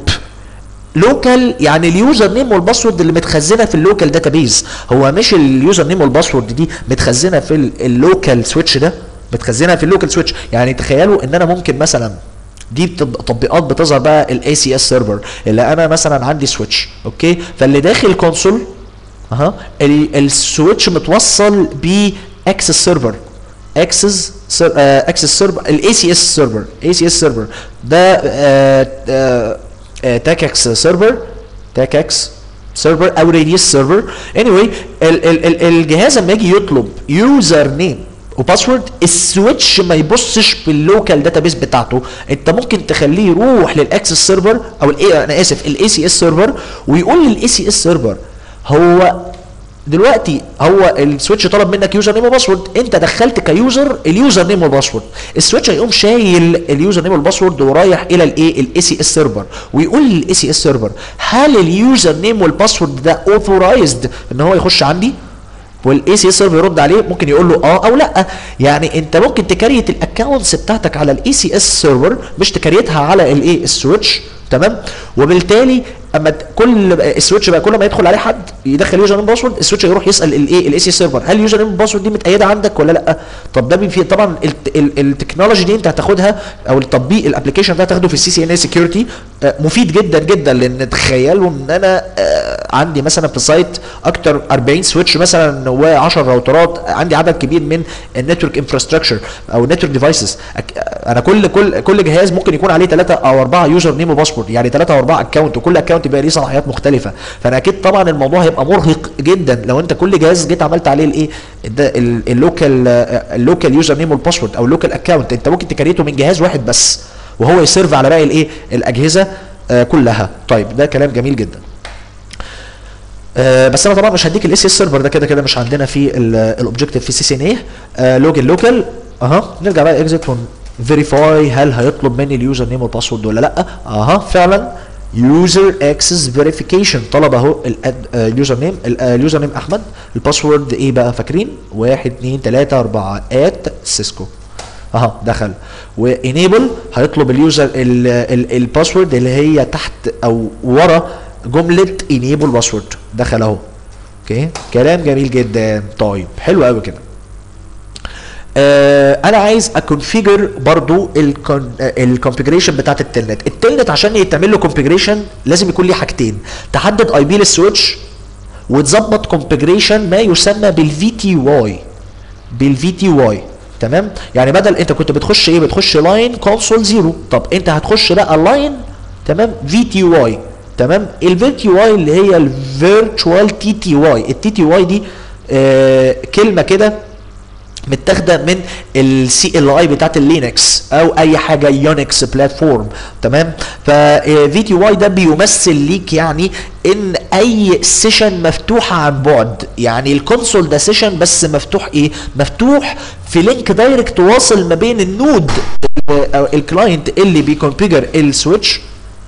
لوكال يعني اليوزر نيم والباسورد اللي متخزنه في اللوكال داتابيز. هو مش اليوزر نيم والباسورد دي متخزنه في اللوكال سويتش ده متخزنه في اللوكال سويتش. يعني تخيلوا ان انا ممكن مثلا دي تطبيقات بتظهر بقى الاي سي اس سيرفر اللي انا مثلا عندي سويتش اوكي فاللي داخل كونسول اها السويتش متوصل باكسس سيرفر اكسس اكسس سيرفر الاي سي اس سيرفر اي سي اس سيرفر ده آه آه تاكاكس سيرفر تاكاكس سيرفر او راديوس سيرفر anyway ال ال ال الجهاز لما يجي يطلب يوزر نيم وباسورد السويتش ما يبصش في اللوكال داتابيس بتاعته انت ممكن تخليه يروح للاكسس سيرفر او الاي انا اسف الاي سي اس سيرفر ويقول للاي سي اس سيرفر هو دلوقتي هو السويتش طلب منك يوزر نيم وباسورد انت دخلت كيوزر اليوزر نيم والباسورد السويتش هيقوم شايل اليوزر نيم والباسورد ورايح الى الايه الاي سي اس سيرفر ويقول للاي سي اس سيرفر هل اليوزر نيم والباسورد ده اوثورايزد ان هو يخش عندي والاي سي اس سيرفر يرد عليه ممكن يقول له اه او لا. يعني انت ممكن تكريت الاكونتس بتاعتك على الاي سي اس سيرفر مش تكريتها على الايه السويتش تمام وبالتالي اما كل السويتش بقى كل ما يدخل عليه حد يدخل يوزر نيم باسورد السويتش يروح يسال الايه الاي سي سيرفر هل اليوزر نيم باسورد دي متأيده عندك ولا لا. طب ده في طبعا التكنولوجي دي انت هتاخدها او التطبيق الابلكيشن ده هتاخده في السي سي ان اي سكيورتي مفيد جدا جدا لان تخيلوا ان انا عندي مثلا في سايت اكتر اربعين سويتش مثلا و10 راوترات عندي عدد كبير من النتورك انفراستراكشر او نتورك ديفايسز انا كل كل كل جهاز ممكن يكون عليه ثلاثه او اربعه يوزر نيم وباسورد يعني ثلاثه او اربعه اكونت وكل اكونت يبقى ليه صلاحيات مختلفه. فانا اكيد طبعا الموضوع هيبقى مرهق جدا لو انت كل جهاز جيت عملت عليه الايه اللوكال اللوكال يوزر نيم والباسورد او اللوكال اكونت انت ممكن تكريته من جهاز واحد بس وهو يسيرف على باقي الايه الاجهزه آه كلها. طيب ده كلام جميل جدا. آه بس انا طبعا مش هديك الاي سي اس سيرفر ده كده كده مش عندنا في الاوبجكتيف في سي سي ان اي آه لوجن لوكال اها نرجع بقى اكزيت فيريفاي هل هيطلب مني اليوزر نيم والباسورد ولا لا. اها فعلا يوزر اكسس فيريفيكيشن طلب اهو اليوزر نيم اليوزر نيم احمد الباسورد ايه بقى فاكرين واحد اتنين تلاته اربعه ات سيسكو اهو دخل. وانيبل هيطلب اليوزر الباسورد اللي هي تحت او ورا جمله انيبل باسورد، دخل اهو. اوكي كلام جميل جدا. طيب حلو قوي كده. آه انا عايز اكونفيجر برضو الكونفيجريشن بتاعت التلنت. التلنت عشان يتعمل له كونفيجريشن لازم يكون ليه حاجتين، تحدد اي بي للسويتش وتظبط كونفيجريشن ما يسمى بالفي تي واي، بالفي تي واي. تمام؟ يعني بدل انت كنت بتخش ايه؟ بتخش لاين كونسول زيرو، طب انت هتخش بقى لاين تمام في تي واي. تمام؟ الفي تي واي اللي هي الفيرتشوال تي تي واي. التي تي واي دي آه كلمه كده متاخده من السي ال اي بتاعت اللينكس او اي حاجه يونكس بلاتفورم. تمام؟ ففي تي واي ده بيمثل ليك يعني ان اي سيشن مفتوحه عن بعد، يعني الكونسول ده سيشن بس مفتوح ايه؟ مفتوح في لينك دايركت واصل ما بين النود او الكلاينت اللي بيكونفيجر السويتش.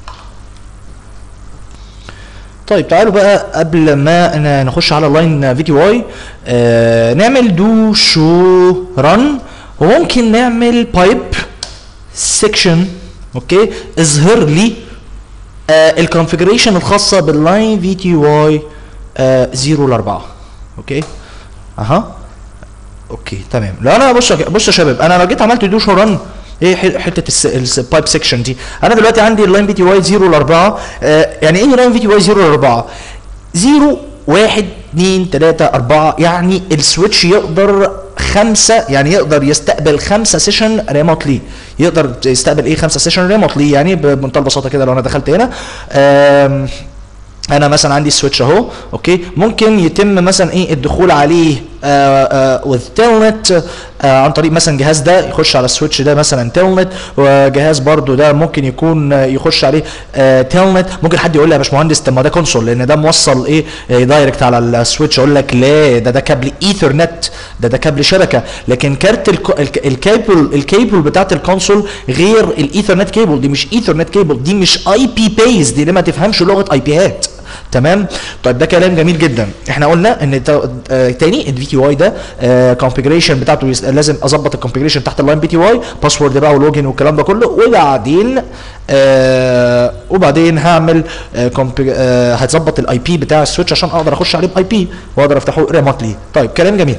طيب تعالوا بقى قبل ما نخش على اللاين في تي واي آه نعمل دو شو رن، وممكن نعمل بايب سيكشن. اوكي اظهر لي آه الكونفيجريشن الخاصه باللاين في تي واي صفر ل أربعة. اوكي اها اوكي تمام. لو انا بص بص يا شباب، انا لو جيت عملت دو شو رن ايه حته البايب سيكشن دي، انا دلوقتي عندي اللاين في تي واي صفر ل أربعة. آه يعني ايه لاين في تي واي صفر ل أربعة؟ صفر واحد اتنين تلاتة أربعة، يعني السويتش يقدر خمسة، يعني يقدر يستقبل خمسة سيشن ريموتلي. يقدر يستقبل ايه؟ خمسة سيشن ريموتلي، يعني بمنتهى البساطه كده لو انا دخلت هنا آه انا مثلا عندي السويتش اهو. اوكي ممكن يتم مثلا ايه الدخول عليه وذ تيلنت عن طريق مثلا جهاز ده يخش على السويتش ده مثلا تيلنت، وجهاز برضو ده ممكن يكون يخش عليه تيلنت. ممكن حد يقول لي يا باشمهندس طب ما ده كونسول لان ده موصل ايه دايركت على السويتش، اقول لك لا، ده ده كابل ايثرنت، ده ده كابل شبكه. لكن كارت الكيبل الكيبل بتاعت الكونسول غير الايثرنت كيبل، دي مش ايثرنت كيبل، دي مش اي بي بيز، دي اللي ما تفهمش لغه اي بيات. تمام؟ طيب ده كلام جميل جدا. احنا قلنا ان تاني الفي تي واي ده كونفيجريشن بتاعته لازم اظبط الكونفيجريشن تحت اللاين بي تي واي، باسورد بقى ولوجن والكلام ده كله، وبعدين آه وبعدين هعمل آه آه هتظبط الاي بي بتاع السويتش عشان اقدر اخش عليه باي بي واقدر افتحه ريموتلي. طيب كلام جميل.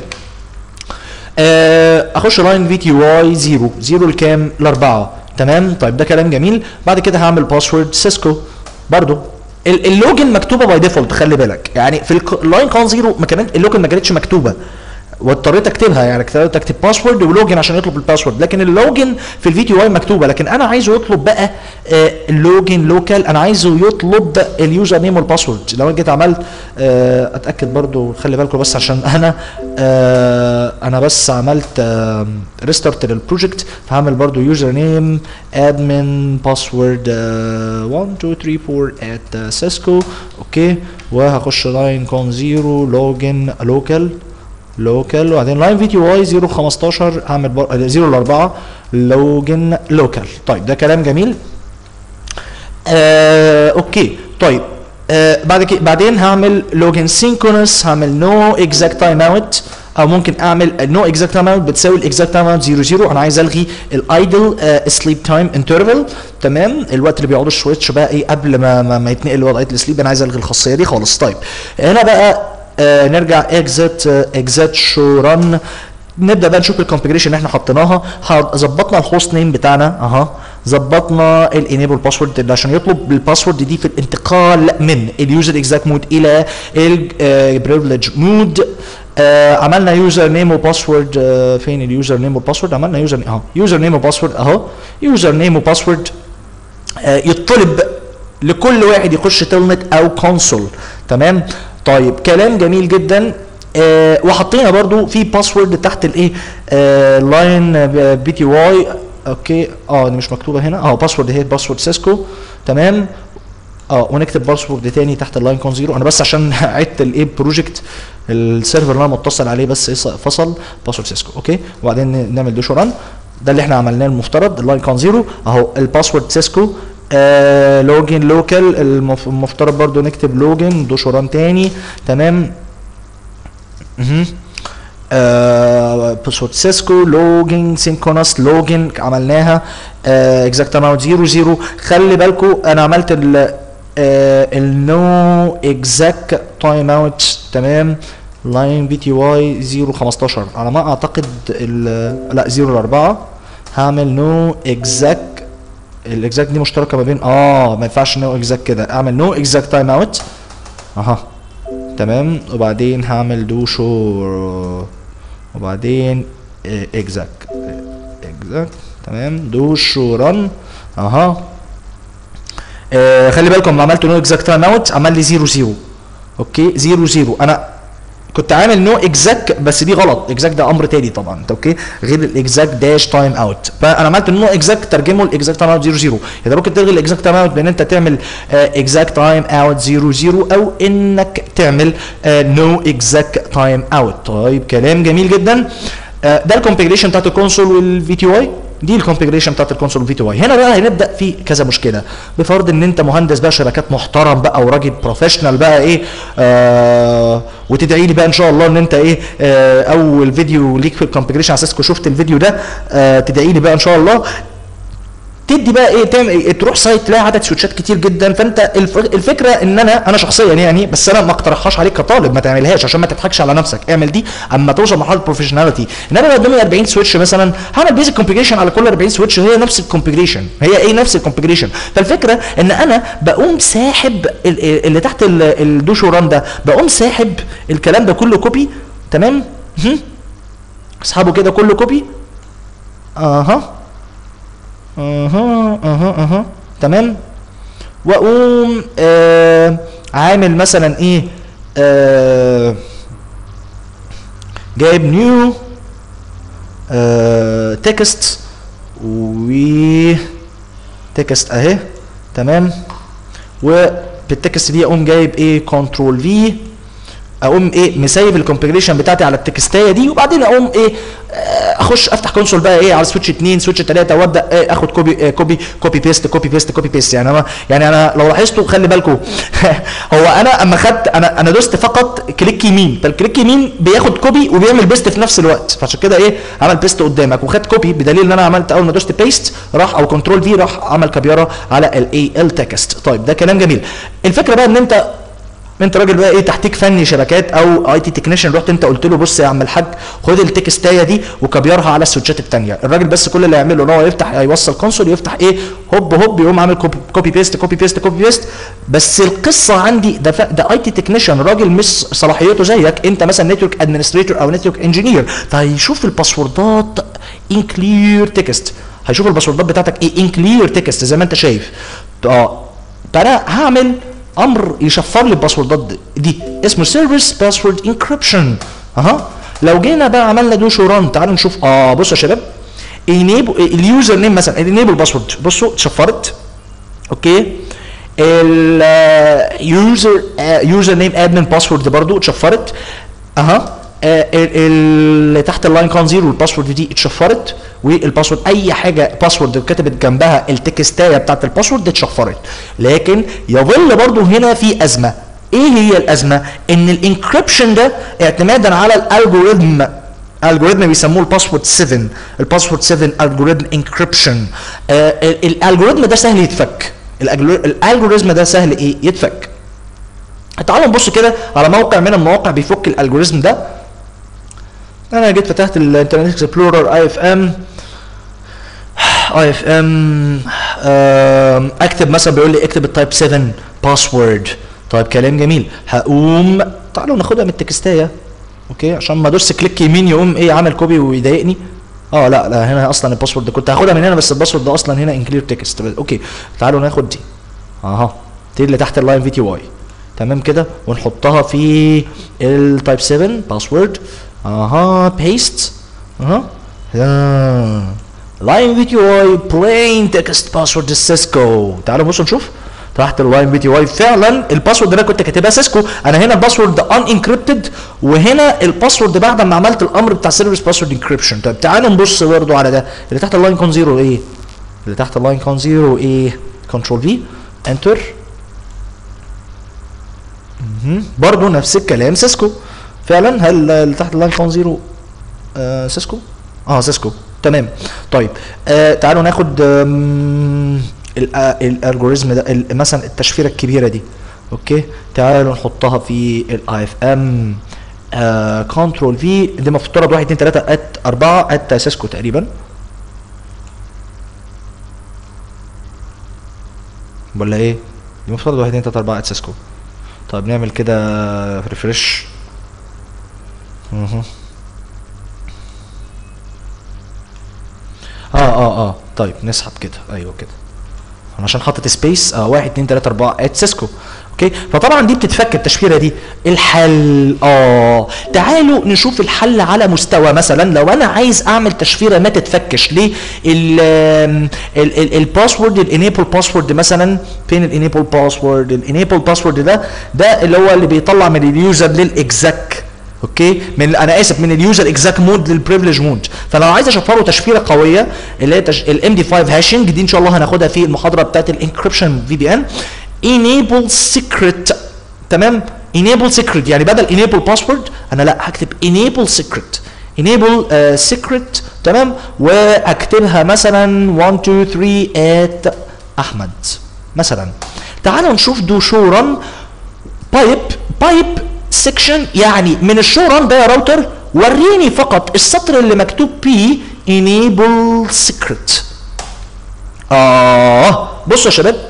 آه اخش لاين في تي واي صفر صفر لكام؟ لاربعه. تمام؟ طيب ده كلام جميل. بعد كده هعمل باسورد سيسكو برضو. اللوجن مكتوبه باي ديفولت، خلي بالك، يعني في اللاين كان زيرو ما كانت اللوجن ما كانتش مكتوبه واضطريت اكتبها، يعني اضطريت اكتب باسورد ولوجن عشان يطلب الباسورد، لكن اللوجن في الفي تي واي مكتوبه. لكن انا عايزه يطلب بقى آه اللوجن لوكال، انا عايزه يطلب اليوزر نيم والباسورد. لو انا جيت عملت آه اتاكد برضو، خلي بالكم بس عشان انا آه انا بس عملت آه ريستارت للبروجكت، فهعمل برضو يوزر نيم ادمن باسورد واحد اتنين تلاتة أربعة ات سيسكو. اوكي وهخش لاين كون زيرو لوجن لوكال لوكال، وبعدين لاين في تي واي صفر خمستاشر هعمل صفر ل أربعة لوجن لوكال. طيب ده كلام جميل. آه اوكي طيب آه بعد كده بعدين هعمل لوجن سينكرونس، هعمل نو اكزاكت تايم اوت، او ممكن اعمل نو اكزاكت تايم اوت بتساوي الاكزاكت تايم اوت صفر صفر. انا عايز الغي الايدل سليب تايم انترفال. تمام؟ الوقت اللي بيقعدوا السويتش بقى ايه قبل ما ما, ما يتنقل لوضعيه السليب، انا عايز الغي الخاصيه دي خالص. طيب هنا بقى آه نرجع اكزت اكزت شو رن، نبدا بقى نشوف الكونفيجريشن اللي احنا حطيناها. ظبطنا الهوست نيم بتاعنا اها، ظبطنا الانيبل باسورد اللي عشان يطلب الباسورد دي في الانتقال من اليوزر اكزاكت مود الى البريفليج مود. آه عملنا يوزر نيم وباسورد. آه فين اليوزر نيم والباسورد؟ عملنا يوزر اهو يوزر نيم وباسورد اهو يوزر نيم وباسورد آه يطلب لكل واحد يخش تلنت او كونسول. تمام؟ طيب كلام جميل جدا. آه وحطينا برضو في باسورد تحت الايه آه لاين بي تي واي. اوكي اه دي مش مكتوبه هنا، اه باسورد هي باسورد سيسكو. تمام؟ اه ونكتب باسورد تاني تحت اللاين كون زيرو، انا بس عشان عدت الايه بروجكت السيرفر اللي انا متصل عليه بس فصل باسورد سيسكو. اوكي وبعدين نعمل دوش ران. ده اللي احنا عملناه المفترض اللاين كون زيرو اهو الباسورد سيسكو. آه لوجن لوكال المفترض برضو نكتب لوجن دوش ران تاني. تمام؟ اها باسورد سيسكو لوجينج سينكرونس لوجين عملناها. اكزاكت تايم اوت زيرو زيرو. خلي بالكم انا عملت ال النو اكزاكت تايم اوت تمام. لاين بي تي واي صفر خمستاشر على ما اعتقد لا صفر أربعة. هعمل نو اكزاكت. الاكزاكت دي مشتركه ما بين اه ما ينفعش نو اكزاكت كده. اعمل نو اكزاكت تايم اوت اها تمام. وبعدين هعمل دو شو وبعدين اكزاكت اكزاكت تمام. دو شو رن اها. آه خلي بالكم عملت نو اكزاكت تايم اوت عمل لي صفر صفر. اوكي صفر صفر. انا كنت عامل نو اكزاكت بس دي غلط. اكزاكت ده امر تاني طبعا اوكي غير الاكزاكت داش تايم اوت. فانا عملت النو اكزاكت ترجمه الاكزاكت تايم اوت صفر صفر. يعني ممكن تلغي الاكزاكت تايم اوت بان انت تعمل اكزاكت تايم اوت صفر صفر او انك تعمل نو اكزاكت تايم اوت. طيب كلام جميل جدا. آه ده الكونفيجريشن بتاعت الكونسول والفي تي واي. دي الكونفيجريشن بتاعت الكونسول والفي تي واي. هنا بقى هنبدا في كذا مشكله بفرض ان انت مهندس بقى شبكات محترم بقى وراجل بروفيشنال بقى ايه آه وتدعي لي بقى ان شاء الله ان انت ايه آه اول فيديو ليك في الكونفيجريشن على اساس شفت الفيديو ده آه تدعي لي بقى ان شاء الله. تدي بقى ايه تعمل إيه؟ تروح سايت تلاقي عدد سويتشات كتير جدا. فانت الفكره ان انا انا شخصيا يعني بس انا ما اقترحهاش عليك كطالب ما تعملهاش عشان ما تضحكش على نفسك. اعمل دي اما توصل لمرحله بروفيشناليتي. ان انا قدامي أربعين سويتش مثلا هعمل بيزك كونفيجريشن على كل أربعين سويتش هي نفس الكونفيجريشن. هي ايه نفس الكونفيجريشن. فالفكره ان انا بقوم ساحب اللي تحت الدوشو ران ده بقوم ساحب الكلام ده كله كوبي تمام. اسحبه كده كله كوبي اها اها اها اها تمام. واقوم آه عامل مثلا ايه آه جايب نيو آه تكست و تكست اهي تمام. وبالتكست دي اقوم جايب ايه كنترول في اقوم ايه مسيب الكونفيجريشن بتاعتي على التكستايه دي. وبعدين اقوم ايه اخش افتح كونسول بقى ايه على سويتش اتنين سويتش تلاته وابدا ايه اخد كوبي إيه كوبي كوبي بيست كوبي بيست كوبي بيست. يعني انا يعني انا لو لاحظتوا خلي بالكم هو انا اما خدت انا انا دوست فقط كليك يمين. فالكليك يمين بياخد كوبي وبيعمل بيست في نفس الوقت. فعشان كده ايه عمل بيست قدامك وخد كوبي بدليل ان انا عملت اول ما دوست بيست راح او كنترول في راح عمل كبيره على الاي التكست. طيب ده كلام جميل. الفكره بقى ان انت انت راجل بقى ايه تحتيك فني شبكات او اي تي تكنيشن رحت انت قلت له بص يا عم الحاج خد التكستايه دي وكبيرها على السويتشات الثانيه. الراجل بس كل اللي يعمله ان هو يفتح يوصل كونسول يفتح ايه هوب هوب يقوم عامل كوبي, كوبي بيست كوبي بيست كوبي بيست. بس القصه عندي ده ده اي تي تكنيشن راجل مش صلاحيته زيك. انت مثلا نتورك ادمنستريتور او نتورك انجينير فهيشوف الباسوردات ان كلير تكست. هيشوف الباسوردات بتاعتك ايه ان كلير تكست زي ما انت شايف. اه فانا هعمل امر يشفر لي الباسوردات دي اسمه سيرفيس باسورد انكريبشن. اها لو جينا بقى عملنا دوشو ران تعالوا نشوف. اه بصوا يا شباب انيبل اليوزر نيم مثلا انيبل باسورد بصوا اتشفرت اوكي. اليوزر يوزر نيم ادمن باسورد برضو اتشفرت اها. اللي تحت اللاين كان زيرو الباسورد دي اتشفرت. والباسورد اي حاجه باسورد كتبت جنبها التكستايه بتاعت الباسورد اتشفرت. لكن يظل برضو هنا في ازمه. ايه هي الازمه؟ ان الانكريبشن ده اعتمادا على الالجوريثم الالجوريثم بيسموه الباسورد سبعة الباسورد سبعة الجوريثم انكريبشن. الالجوريثم ده سهل يتفك. الالجوريثم ده سهل ايه يتفك. تعالوا نبص كده على موقع من المواقع بيفك الالجوريثم ده. انا جيت فتحت الانترنت اكسبلورر اي اف ام اي اف ام اكتب مثلا بيقول لي اكتب التايب سبعة باسورد. طيب كلام جميل. هقوم تعالوا ناخدها من التكستايه اوكي عشان ما ادوس كليك يمين يقوم ايه عامل كوبي ويضايقني. اه لا لا هنا اصلا الباسورد كنت هاخدها من هنا بس الباسورد ده اصلا هنا ان كلير تكست. اوكي تعالوا ناخد دي اها دي اللي تحت اللاين في تي واي تمام كده ونحطها في التايب سبعة باسورد اها بيست اها لاين في تي واي بلين تكست باسورد سيسكو. تعالوا بصوا نشوف تحت اللاين في تي واي فعلا الباسورد اللي انا كنت كاتبها سيسكو. انا هنا الباسورد ان انكريبتد وهنا الباسورد بعد ما عملت الامر بتاع سيرفيس باسورد انكريبشن. طيب تعالوا نبص برضه على ده اللي تحت اللاين كون زيرو ايه اللي تحت اللاين كون زيرو ايه كنترول في انتر برضه نفس الكلام سيسكو فعلا. هل اللي تحت اللاين كون زيرو آه سيسكو اه سيسكو تمام. طيب آه تعالوا ناخد الالجوريزم ده مثلا التشفيره الكبيره دي. اوكي تعالوا نحطها في الاي اف ام كنترول في دي مفترض واحد اتنين تلاته ات اربعه ات سيسكو تقريبا ولا ايه؟ دي مفترض واحد اتنين تلاته اربعه ات سيسكو. طيب نعمل كده ريفرش. اها اه اه اه طيب نسحب كده ايوه كده انا عشان حاطط سبيس اه واحد اتنين تلاته اربعه ات سيسكو. اوكي فطبعا دي بتتفك التشفيره دي. الحل اه تعالوا نشوف الحل على مستوى مثلا لو انا عايز اعمل تشفيره ما تتفكش ليه الباسورد الانيبل باسورد مثلا. فين الانيبل باسورد؟ الانيبل باسورد ده ده اللي هو اللي بيطلع من اليوزر للاكزاك. اوكي من انا اسف من اليوزر اكزاك مود للبريفليج مود. فلو عايز اشفره تشفيره قويه اللي هي الام دي خمسه هاشنج دي ان شاء الله هناخدها في المحاضره بتاعت الانكربشن في بي ان. enable secret تمام enable secret يعني بدل enable password انا لا هكتب enable secret enable uh, secret تمام واكتبها مثلا واحد اتنين تلاته at احمد مثلا. تعالوا نشوف دو شو رن بايب بايب سيكشن يعني من الشو ران ده يا راوتر وريني فقط السطر اللي مكتوب فيه enable secret. اه بصوا يا شباب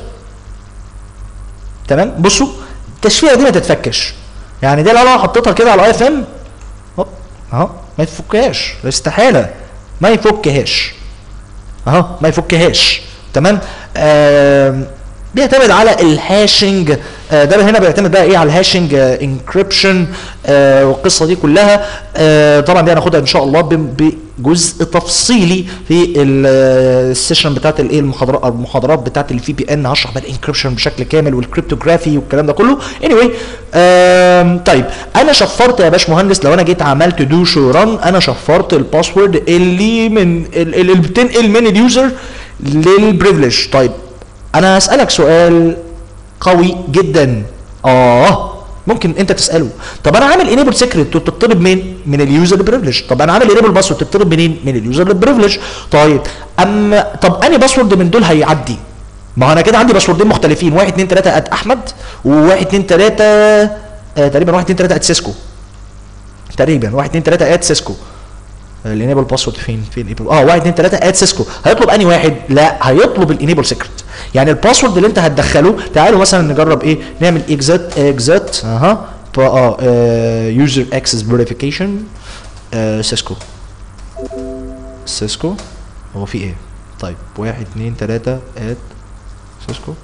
تمام بصوا التشفيره دي ما تتفكش يعني دي لو انا حطيتها كده على الاي اف ام اهو اهو ما يفكهاش استحاله ما يفكهاش اهو ما يفكهاش تمام. آه بيعتمد على الهاشنج آه ده هنا بيعتمد بقى ايه على الهاشنج آه انكريبشن آه والقصه دي كلها. آه طبعا دي هناخدها ان شاء الله بجزء تفصيلي في السيشن بتاعت الايه المحاضرات المحاضرات بتاعت الفي بي ان. هشرح بقى الانكريبشن بشكل كامل والكريبتوغرافي والكلام ده كله. اني anyway آه طيب انا شفرت يا باشمهندس لو انا جيت عملت دو شو ران انا شفرت الباسورد اللي من اللي بتنقل من اليوزر للبريفليج. طيب انا هسألك سؤال قوي جدا اه ممكن انت تسأله. طب انا عامل انيبل سيكريت تطلب من من اليوزر للبريفليج. طب انا عامل انيبل باسورد تطلب منين؟ من اليوزر للبريفليج. طيب اما طب انهي باسورد من دول هيعدي؟ ما هو انا كده عندي باسوردين مختلفين واحد اتنين تلاته ات احمد وواحد اتنين تلاته آه تقريبا واحد اتنين تلاته ات سيسكو تقريبا واحد اتنين تلاته ات سيسكو. الانيبل باسورد فين فين اه واحد اتنين تلاته ات سيسكو. هيطلب انهي واحد؟ لا هيطلب الانيبل سيكريت يعني الباسورد اللي انت هتدخله. تعالوا مثلا نجرب ايه نعمل اكزت اكزت اها اه يوزر اكسس فيريفيكيشن سيسكو سيسكو هو في ايه؟ طيب واحد اتنين تلاته ات سيسكو.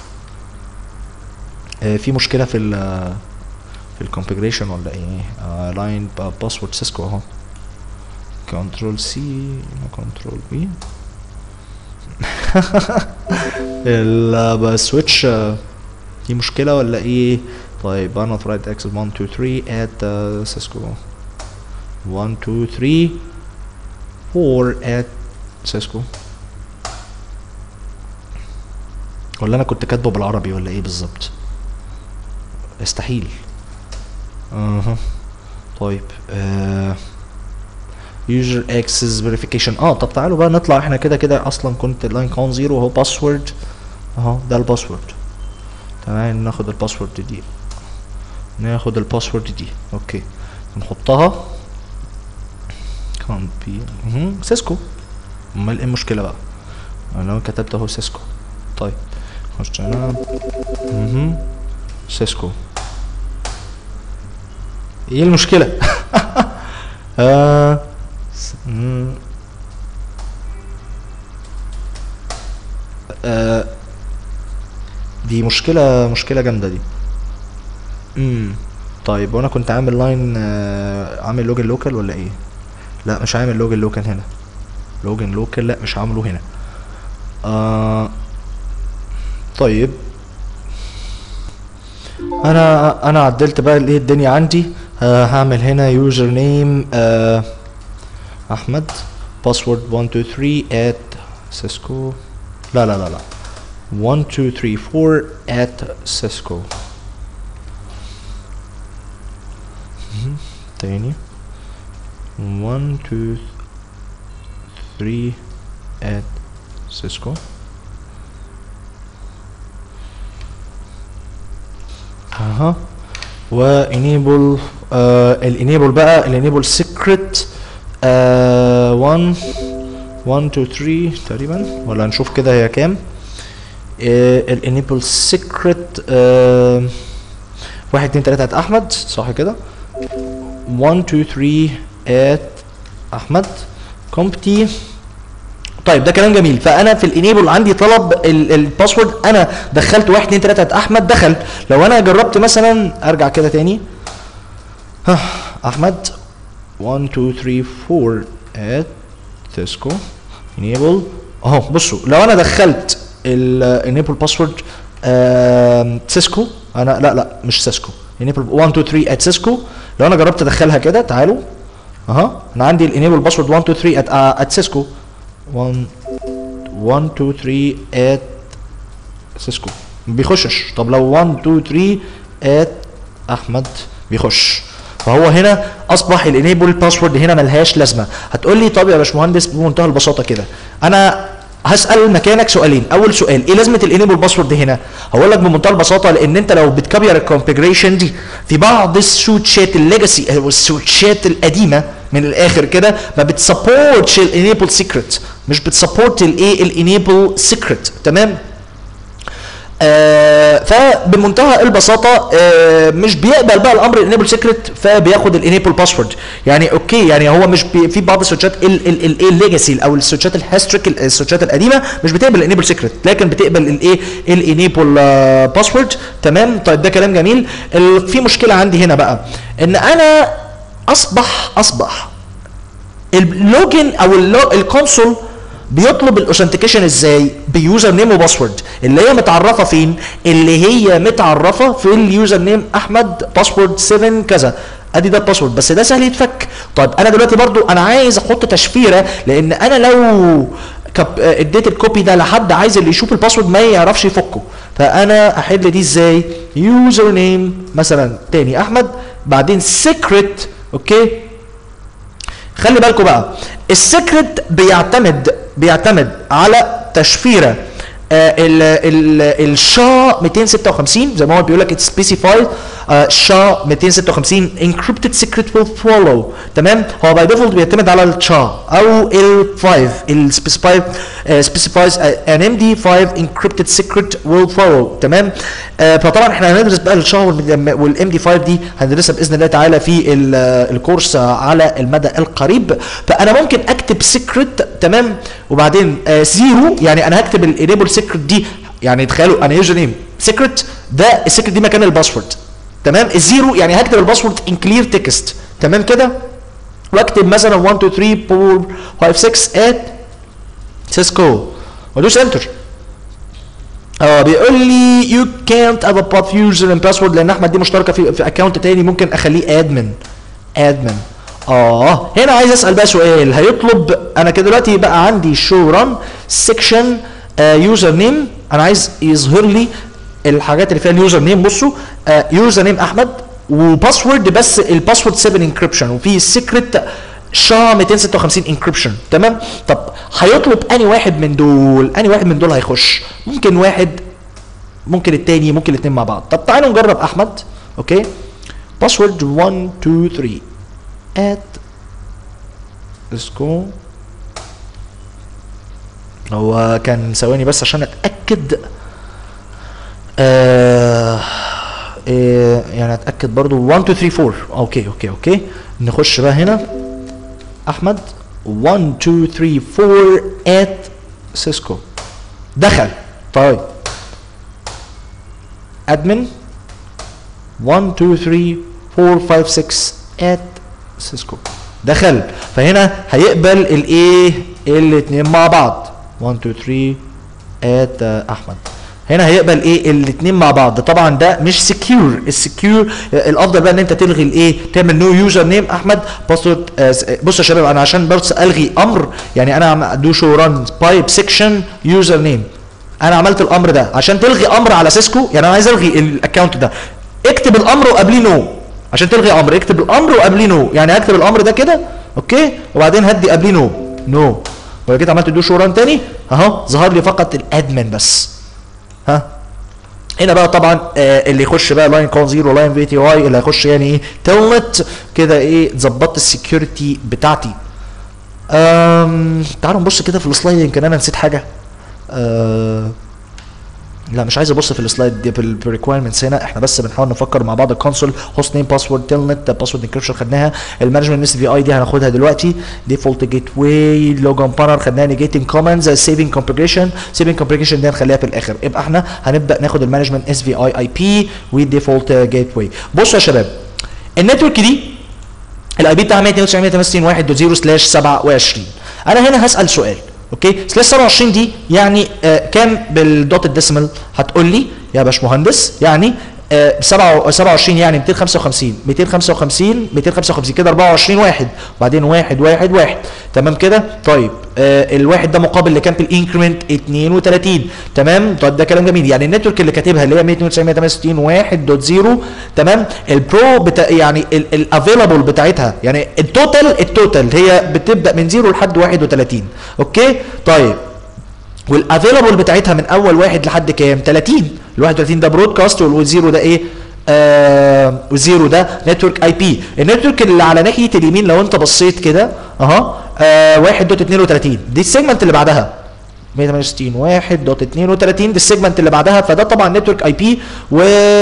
آه في مشكله في ال في الكونفيجريشن ولا ايه؟ لاين باسورد سيسكو اهو كنترول سي كنترول بي السويتش دي مشكله ولا ايه؟ طيب انا رايت اكسس واحد اتنين تلاته ات سيسكو واحد اتنين تلاته اربعه ات سيسكو ولا انا كنت كاتبه بالعربي ولا ايه بالظبط؟ يستحيل. اها طيب آه يوزر اكسس فيريفيكيشن اه طب تعالوا بقى نطلع احنا كده كده اصلا كنت اللاين كون زيرو اهو باسورد اهو ده الباسورد. تمام ناخد الباسورد دي ناخد الباسورد دي اوكي نحطها كان بي اها سيسكو. امال ايه المشكله بقى؟ انا لو كتبت اهو سيسكو. طيب خش انا اها سيسكو ايه المشكله؟ آه آه دي مشكلة مشكلة جامدة دي. امم طيب وانا كنت عامل لاين آه عامل لوجن لوكال ولا ايه؟ لا مش عامل لوجن لوكال هنا. لوجن لوكال لا مش عامله هنا. آه طيب انا انا عدلت بقى الايه الدنيا عندي. آه هعمل هنا يوزر نيم آه احمد باسورد واحد اتنين تلاته at سيسكو. لا لا لا لا واحد اتنين تلاته اربعه at سيسكو. تاني one two three at Cisco. اها و enable آه ال enable بقى ال enable secret آه one one two three تقريبا، ولا نشوف كده هي كام. آه ال enable secret آه واحد اتنين تلاتة at احمد، صح كده؟ one two three at احمد compty. طيب ده كلام جميل. فانا في الانيبل عندي طلب الباسورد، انا دخلت واحد اتنين تلاتة at احمد دخل. لو انا جربت مثلا ارجع كده تاني، ها احمد one two three four at Cisco enable اهو. بصوا لو انا دخلت الانيبل باسورد سيسكو، انا لا لا مش سيسكو، enable one two three at Cisco. لو انا جربت ادخلها كده، تعالوا اها انا عندي الانيبل باسورد one two three at uh, at Cisco one one two three at Cisco ما بيخشش. طب لو one two three at احمد بيخش. فهو هنا اصبح الانيبل باسورد هنا ملهاش لازمه. هتقول لي طب يا باشمهندس بمنتهى البساطه كده، انا هسال مكانك سؤالين. اول سؤال، ايه لازمه الانيبل باسورد هنا؟ هقول لك بمنتهى البساطه لان انت لو بتكبر الكونفيجريشن دي في بعض السويتشات الليجاسي او السويتشات القديمه من الاخر كده ما بتسبورتش الانيبل سيكريت، مش بتسبورت الايه الانيبل سيكريت، تمام؟ آه فبمنتهى البساطه آه مش بيقبل بقى الامر الانيبل سيكريت، فبياخد الانيبل باسورد. يعني اوكي، يعني هو مش في بعض السويتشات الليجاسي او السويتشات الهيستريك السويتشات القديمه مش بتقبل الانيبل سيكريت، لكن بتقبل الايه الانيبل باسورد، تمام؟ طيب ده كلام جميل. في مشكله عندي هنا بقى ان انا اصبح اصبح اللوجن او الكونسول بيطلب الاوثنتيكيشن ازاي؟ بيوزر نيم وباسورد، اللي هي متعرفه فين؟ اللي هي متعرفه في اليوزر نيم احمد باسورد سبعة كذا، ادي ده الباسورد، بس ده سهل يتفك. طيب انا دلوقتي برضو انا عايز احط تشفيره، لان انا لو اديت الكوبي ده لحد عايز اللي يشوف الباسورد ما يعرفش يفكه، فانا احل دي ازاي؟ يوزر نيم مثلا تاني احمد، بعدين سيكريت. اوكي خلي بالكم بقى، السيكريت بيعتمد بيعتمد على تشفيره آه ال ال الشا مئتين وستة وخمسين زي ما هو بيقول لك اتس سبيسيفايد شا مئتين وستة وخمسين encrypted secret will follow، تمام؟ هو باي ديفولت بيعتمد على الشا او ال خمسة ال specified uh, specifies an ام دي خمسة encrypted secret will follow، تمام؟ آه فطبعا احنا هندرس بقى الشا والام دي خمسة دي هندرسها باذن الله تعالى في الكورس على المدى القريب. فانا ممكن اكتب secret، تمام؟ وبعدين آه زيرو، يعني انا هكتب الانيبل سيكريت دي، يعني تخيلوا انا يوزر نيم سيكريت، ده السيكريت دي مكان الباسورد، تمام؟ الزيرو يعني هكتب الباسورد ان كلير تكست، تمام كده؟ واكتب مثلا واحد اتنين تلاتة اربعة خمسة ستة at سيسكو وادوس انتر. اه بيقول لي يو كانت اب اب يوزر اند باسورد، لان احمد دي مشتركه في في اكونت تاني، ممكن اخليه ادمن ادمن. اه هنا عايز اسال بقى سؤال، هيطلب انا كده دلوقتي بقى عندي شو ران سيكشن يوزر نيم، انا عايز يظهر لي الحاجات اللي فيها اليوزر نيم. بصوا يوزر نيم احمد وباسورد، بس الباسورد سبعة انكريبشن، وفي السيكريت شا مئتين وستة وخمسين انكريبشن، تمام؟ طب هيطلب اني واحد من دول، اني واحد من دول هيخش؟ ممكن واحد، ممكن التاني، ممكن الاثنين مع بعض. طب تعالوا نجرب احمد. اوكي باسورد واحد اتنين تلاتة at Cisco. هو كان ثواني بس عشان اتاكد، آه إيه يعني اتاكد برضو واحد اتنين تلاتة اربعة. اوكي اوكي اوكي نخش بقى هنا احمد واحد اتنين تلاتة اربعة at Cisco دخل. طيب ادمن واحد اتنين تلاتة اربعة خمسة ستة at Cisco دخل. فهنا هيقبل الايه الاثنين مع بعض واحد اتنين تلاتة at احمد، هنا هيقبل ايه الاثنين مع بعض. طبعا ده مش سكيور، السكيور الافضل بقى ان انت تلغي الايه، تعمل نو يوزر نيم احمد باسورد. بصوا يا شباب انا عشان بس الغي امر، يعني انا دو شو ران بايب سيكشن يوزر نيم، انا عملت الامر ده عشان تلغي امر على سيسكو، يعني انا عايز الغي الاكونت ده، اكتب الامر وقبليه نو عشان تلغي امر، اكتب الامر وقبليه نو، يعني هكتب الامر ده كده اوكي، وبعدين هدي قبليه نو نو، ولو جيت عملت دو شو ران تاني اهو ظهر لي فقط الادمن بس. ها هنا بقى طبعا آه اللي يخش بقى لاين كون زيرو لاين في تي واي اللي هيخش يعني ايه تلنت كده، ايه ظبطت السكيورتي بتاعتي. امم تعالوا نبص كده في السلايد، يمكن انا نسيت حاجه. آه لا مش عايز ابص في السلايد دي بالريكويرمنتس هنا، احنا بس بنحاول نفكر مع بعض. الكونسول هوست نيم باسورد تلنت باسورد انكريبشن خدناها، المانجمنت اس في اي دي هناخدها دلوقتي، ديفولت جيت واي لوجن بانر خدناها، نيجيتنج كوماندز سيفنج كونفيجريشن سيفنج كونفيجريشن دي هنخليها في الاخر. يبقى احنا هنبدا ناخد المانجمنت اس في اي اي بي والديفولت جيت واي. بصوا يا شباب النتورك دي الاي بي بتاعها مية اتنين وتسعين نقطة تمانية واحد نقطة صفر سلاش سبعة وعشرين. انا هنا هسال سؤال اوكي، سلاش سبعة وعشرين دي يعني آه كام بالدوت الديسيمال؟ هتقول لي يا باشمهندس يعني آه سبعة وعشرين يعني ميتين وخمسة وخمسين ميتين وخمسة وخمسين ميتين وخمسة وخمسين كده اربعة وعشرين واحد، وبعدين واحد واحد واحد تمام كده. طيب آه الواحد ده مقابل لكام في الانكريمنت؟ اتنين وتلاتين تمام. طيب ده كلام جميل، يعني النتورك اللي كاتبها اللي هي مية اتنين وتسعين نقطة تمانية وستين واحد نقطة صفر تمام، البرو بتا يعني الافيلابل بتاعتها يعني التوتال التوتال هي بتبدا من صفر لحد واحد وتلاتين اوكي. طيب والافيلابل بتاعتها من اول واحد لحد كام؟ تلاتين. ال واحد وتلاتين ده برودكاست والزيرو ده ايه؟ آه والزيرو ده نتورك اي بي. النتورك اللي على ناحيه اليمين لو انت بصيت كده اهو آه واحد نقطة اتنين وتلاتين دي السيجمنت اللي بعدها مية تمانية وستين واحد نقطة اتنين وتلاتين دي السيجمنت اللي بعدها، فده طبعا نتورك اي بي و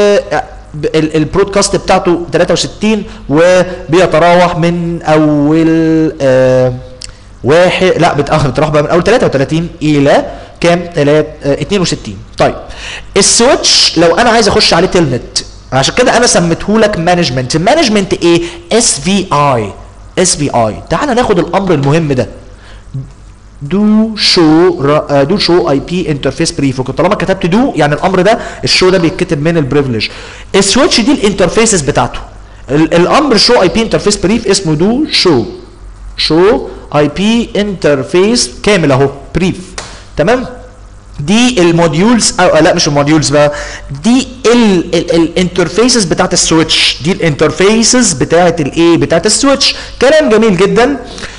البرودكاست بتاعته تلاتة وستين وبيتراوح من اول آه واحد لا بتاخر بتروح بقى من اول تلاتة وتلاتين الى كام؟ تلاتة اتنين وستين. طيب السويتش لو انا عايز اخش عليه تلنت، عشان كده انا سميته لك مانجمنت. مانجمنت ايه؟ اس في اي اس في اي. تعال ناخد الامر المهم ده، دو شو دو شو اي بي انترفيس بريف. طالما كتبت دو يعني الامر ده الشو ده بيتكتب من البريفليج. السويتش دي الانترفيسز بتاعته، الامر شو اي بي انترفيس بريف اسمه دو شو شو اي بي انترفيس كامل اهو بريف تمام. دي الموديولز او لا مش الموديولز بقى، دي الانترفيسز بتاعت السويتش، دي الانترفيسز بتاعت الايه؟ بتاعت السويتش. كلام جميل جدا.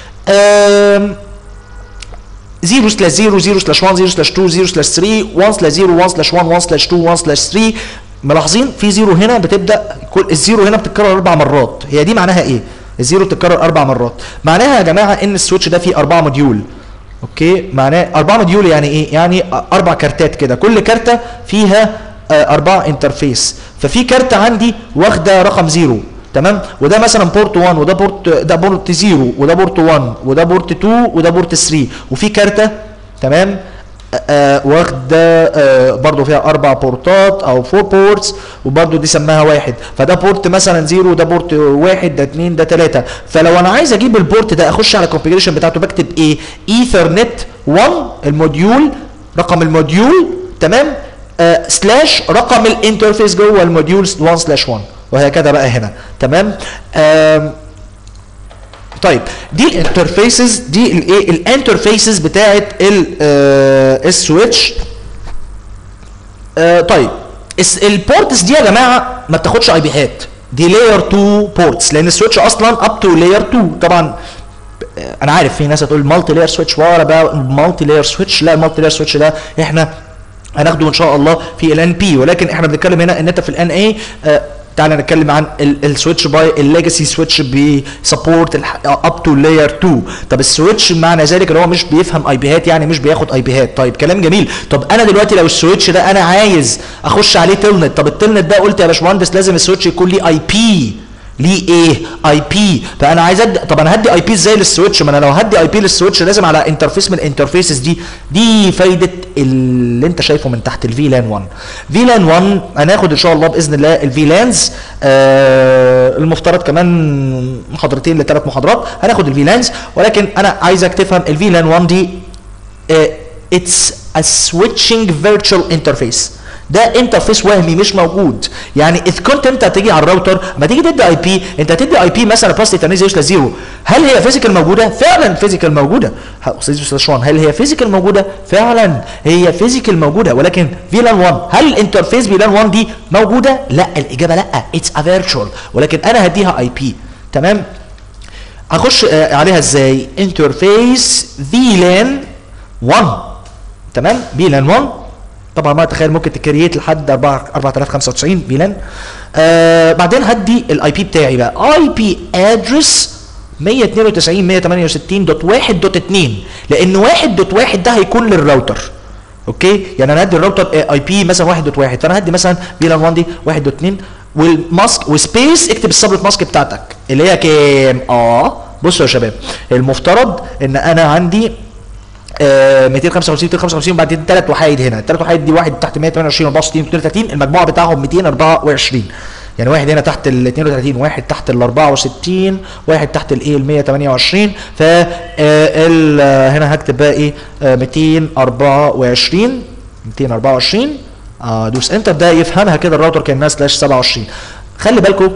صفر سلاش صفر صفر سلاش واحد صفر سلاش اتنين صفر سلاش تلاتة واحد سلاش صفر واحد سلاش واحد واحد سلاش اتنين واحد سلاش تلاتة. ملاحظين في زيرو هنا بتبدا كل الزيرو هنا بتتكرر اربع مرات. هي دي معناها ايه؟ الزيرو بتتكرر اربع مرات، معناها يا جماعه ان السويتش ده فيه اربعه موديول. اوكي معناه اربعه موديول يعني ايه؟ يعني اربع كارتات كده، كل كارته فيها اربعه انترفيس. ففي كارته عندي واخده رقم زيرو تمام، وده مثلا بورت واحد وده بورت ده بورت صفر وده بورت واحد وده بورت اتنين وده بورت تلاتة، وفي كارته تمام آه واخده آه برضه فيها اربع بورتات او فور بورتس، وبرضه دي سماها واحد، فده بورت مثلا زيرو وده بورت واحد ده اتنين ده تلاته. فلو انا عايز اجيب البورت ده اخش على الكونفيجريشن بتاعته بكتب ايه؟ ايثرنت واحد الموديول رقم الموديول تمام آه سلاش رقم الانترفيس جوه الموديول واحد سلاش واحد، وهكذا بقى هنا تمام. آه طيب دي الانترفيسز، دي الايه؟ الانترفيسز بتاعت السويتش. آه طيب البورتس دي يا جماعه ما بتاخدش اي بيهات، دي لاير اتنين بورتس، لان السويتش اصلا اب تو لاير اتنين. طبعا انا عارف في ناس هتقول مالتي لاير سويتش، ولا بقى مالتي لاير سويتش؟ لا المالتي لاير سويتش ده احنا هناخده ان شاء الله في الان بي، ولكن احنا بنتكلم هنا ان انت في الان اي. آه تعالى نتكلم عن السويتش باي الليجاسي سويتش بيسبورت اب تو لاير اتنين. طب السويتش معنى ذلك ان هو مش بيفهم اي بيهات، يعني مش بياخد اي بيهات. طيب كلام جميل. طب انا دلوقتي لو السويتش ده انا عايز اخش عليه تلنت، طب التلنت ده قلت يا باشمهندس لازم السويتش يكون ليه اي بي، ليه ايه؟ اي بي. فانا عايز أد... طب انا هدي اي بي ازاي للسويتش؟ ما انا لو هدي اي بي للسويتش لازم على انترفيس من الانترفيسز دي. دي فايده اللي انت شايفه من تحت الفي لان واحد. في لان واحد هناخد ان شاء الله باذن الله الفي لانز، آه المفترض كمان محاضرتين لثلاث محاضرات هناخد الفي لانز، ولكن انا عايزك تفهم الفي لان واحد دي اتس ا سويتشنج فيرتشوال انترفيس. ده انترفيس وهمي مش موجود. يعني اذ كنت انت تيجي على الراوتر ما تيجي تدي اي بي، انت تدي اي بي مثلا باست تنزل زيرو، هل هي فيزيكال موجوده؟ فعلا فيزيكال موجوده. هل هي فيزيكال موجوده؟ فعلا هي فيزيكال موجوده، ولكن في لان واحد هل الانترفيس في لان واحد دي موجوده؟ لا، الاجابه لا، اتس ا فيرتشوال، ولكن انا هديها اي بي تمام. هخش آه عليها ازاي؟ انترفيس فيلان واحد، تمام؟ فيلان واحد طبعا ما تخيل ممكن تكريت لحد أربعة آلاف وخمسة وتسعين فيلان. آه بعدين هدي الاي بي بتاعي بقى اي بي ادرس مية اتنين وتسعين مية تمانية وستين دوت واحد دوت اتنين، لان واحد دوت واحد ده هيكون للراوتر. اوكي، يعني انا هدي الراوتر اي بي مثلا واحد دوت واحد، فانا هدي مثلا فيلان واحد دي واحد دوت اتنين والماسك وسبيس، اكتب السبنت ماسك بتاعتك اللي هي كام؟ اه بصوا يا شباب، المفترض ان انا عندي آه ميتين وخمسة وخمسين ميتين وخمسة وخمسين وبعدين ثلاث وحايد هنا، الثلاث وحايد دي واحد تحت مية وتمانية وعشرين أربعة وستين اثنين وثلاثين، المجموعه بتاعهم ميتين وأربعة وعشرين، يعني واحد هنا تحت ال اثنين وثلاثين، واحد تحت ال أربعة وستين، واحد تحت الايه ال مية وتمانية وعشرين، ف هنا هكتب بقى ايه آه ميتين وأربعة وعشرين ميتين وأربعة وعشرين، اه دوس انتر، ده يفهمها كده الراوتر كانها سلاش سبعة وعشرين. خلي بالكم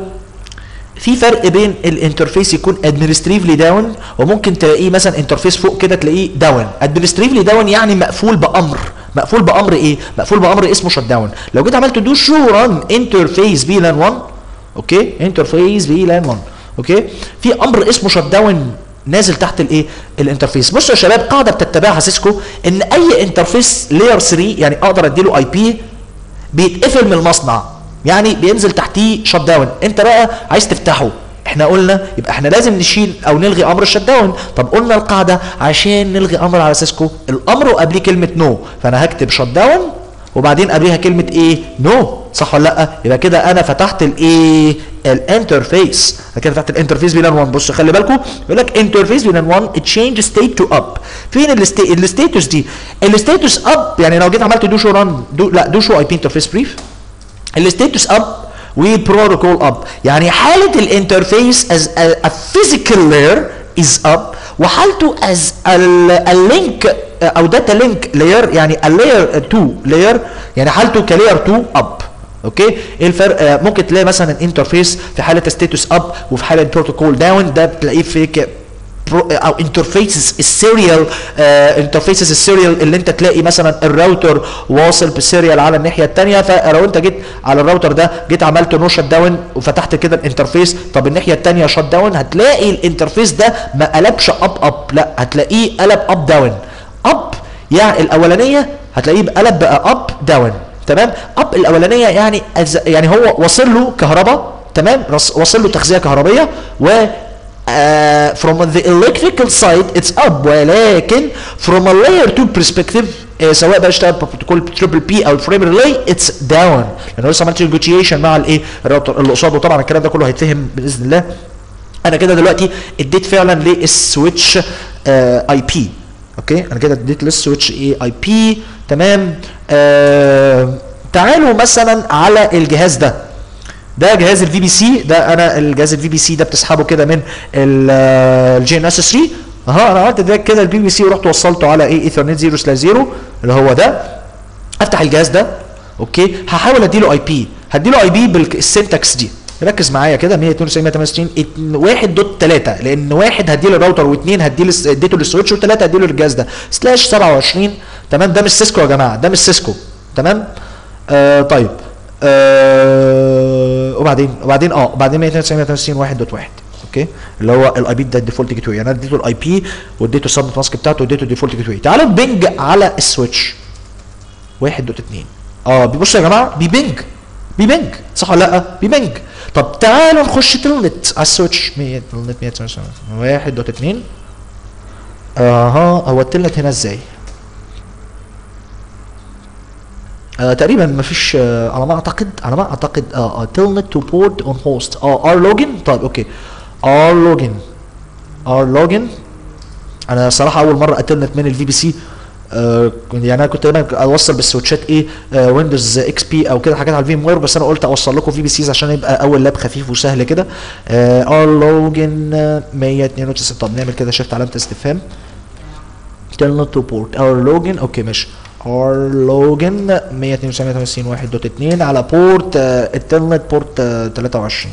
في فرق بين الانترفيس يكون ادمنستريفلي داون وممكن تلاقيه مثلا انترفيس فوق كده تلاقيه داون. ادمنستريفلي داون يعني مقفول بامر، مقفول بامر ايه؟ مقفول بامر اسمه شت داون. لو جيت عملت دو شو ران انترفيس فيلان واحد، اوكي، انترفيس فيلان واحد، اوكي، في امر اسمه شت داون نازل تحت الايه؟ الانترفيس. بصوا يا شباب، قاعده بتتبعها سيسكو ان اي انترفيس لاير ثلاثة يعني اقدر اديله اي بي بيتقفل من المصنع، يعني بينزل تحتيه شت داون، انت بقى عايز تفتحه، احنا قلنا يبقى احنا لازم نشيل او نلغي امر الشت داون. طب قلنا القاعده عشان نلغي امر على سيسكو الامر وقبليه كلمه نو، فانا هكتب شت داون وبعدين قبليها كلمه ايه؟ نو، صح ولا لا؟ يبقى كده انا فتحت الايه؟ الانترفيس، كده فتحت الانترفيس فيلان واحد. بص خلي بالكم يقول لك انترفيس فيلان واحد تشينج ستيت تو اب. فين الستيتس دي؟ الستيتس اب، يعني لو جيت عملت دو شو ران دو لا دو شو اي بي انترفيس بريف، الستيتس اب وبروتوكول اب، يعني حاله الانترفيس از ا فيزيكال لاير از اب، وحالته از ا لينك او داتا لينك لاير يعني اللاير اتنين لاير، يعني حالته كلاير اتنين اب. اوكي، ايه الفرق؟ آه ممكن تلاقي مثلا انترفيس في حاله ستيتس اب وفي حاله بروتوكول داون، ده بتلاقيه في او انترفيسز السيريال انترفيسز السيريال اللي انت تلاقي مثلا الراوتر واصل بالسيريال على الناحيه الثانيه، فلو انت جيت على الراوتر ده جيت عملت نو شت داون وفتحت كده الانترفيس، طب الناحيه الثانيه شت داون، هتلاقي الانترفيس ده ما قلبش اب اب، لا هتلاقيه قلب اب داون. اب يعني الاولانيه هتلاقيه قلب بقى اب داون، تمام؟ اب الاولانيه يعني يعني هو واصل له كهرباء، تمام؟ واصل له تغذيه كهربيه و Uh, from the electrical side it's up، ولكن from a layer two perspective uh, سواء بقى اشتغل بروتوكول تريبل بي او فريم ريلي it's down، لانه لسه عملت نيجوشيشن مع الايه؟ الراوتر اللي قصاده. طبعا الكلام ده كله هيتفهم باذن الله. انا كده دلوقتي اديت فعلا للسويتش اي بي، اوكي، انا كده اديت للسويتش ايه؟ اي بي، تمام؟ آه تعالوا مثلا على الجهاز ده، ده جهاز الفي بي سي، ده انا الجهاز الفي بي سي ده بتسحبه كده من الجي ان اس ثلاثة، اها انا عملت ده كده البي بي سي ورحت وصلته على ايه؟ ايثرنت صفر سلاش صفر اللي هو ده. افتح الجهاز ده، اوكي، هحاول اديله اي بي، هديله اي بي بالسنتكس دي، ركز معايا كده، مية اتنين وتسعين مية تمانية وستين واحد دوت تلاتة، لان واحد هديه للراوتر واثنين هديه اديته للسويتش وثلاثه هديله للجهاز ده سلاش سبعة وعشرين، تمام؟ ده مش سيسكو يا جماعه، ده مش سيسكو، تمام؟ آه طيب آه وبعدين وبعدين اه وبعدين مية اتنين وتسعين مية تمانية وستين واحد دوت واحد، اوكي، اللي هو الاي بي ده الديفولت جيت واي، يعني انا اديته الاي بي واديته السبنت ماسك بتاعته واديته الديفولت جيت واي. تعالوا بينج على السويتش واحد دوت اتنين، اه بصوا يا جماعه بيبنج بيبنج، صح ولا لا؟ بيبنج. طب تعالوا نخش تلنت على السويتش مية تلنت مية تسعة وتسعين واحد دوت اتنين، اها هو التلنت هنا ازاي؟ آه تقريبا مفيش، آه على ما اعتقد على ما اعتقد اه تلنت تو بورت اون هوست، اه ار لوجن. طيب اوكي، ار لوجن ار لوجن. انا صراحه اول مره اتلنت من الفي بي سي، آه يعني انا كنت دايما اوصل بالسويتشات ايه؟ آه ويندوز اكس بي او كده حاجات على الفيم وير، بس انا قلت اوصل لكم في بي سيز عشان يبقى اول لاب خفيف وسهل كده. ار لوجن مية اتنين وتسعين، طب نعمل كده شيفت علامه استفهام، تلنت تو بورت ار لوجن، اوكي ماشي، ار لوجن مية اتنين وتسعين مية تمانية وستين واحد دوت اتنين على بورت آه التلنت بورت آه تلاتة وعشرين.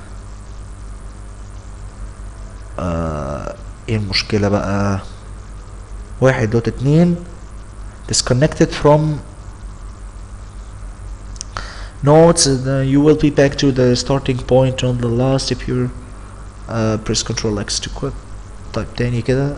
آه ايه المشكلة بقى؟ واحد دوت اتنين disconnected from notes, uh, you will be back to the starting point on the last if you're بريس كنترول اكس تو كويت. طيب تاني كده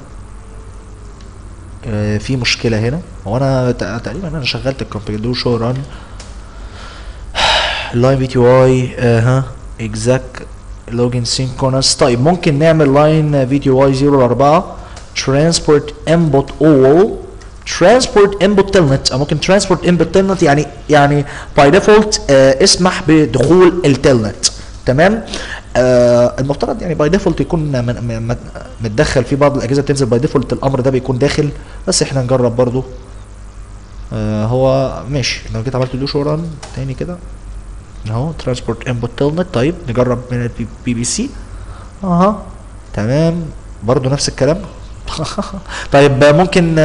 آه في مشكله هنا. هو انا تقريبا انا شغلت الكونفيج دو شو ران لاين في تي واي ها اكزاك لوجن سينكرونس. طيب ممكن نعمل لاين في تي واي صفر أربعة ترانسبورت انبوت اول ترانسبورت انبوت تلنت، او ممكن ترانسبورت انبوت تلنت يعني يعني باي ديفولت آه اسمح بدخول التلنت. تمام. آه المفترض يعني باي ديفولت يكون متدخل في بعض الاجهزه بتنزل باي ديفولت الامر ده بيكون داخل، بس احنا نجرب برضو. آه هو ماشي لو جيت عملت دو شو ران تاني كده اهو ترانسبورت انبوت تلنت. طيب نجرب من البي بي سي. اها تمام برضو نفس الكلام. طيب ممكن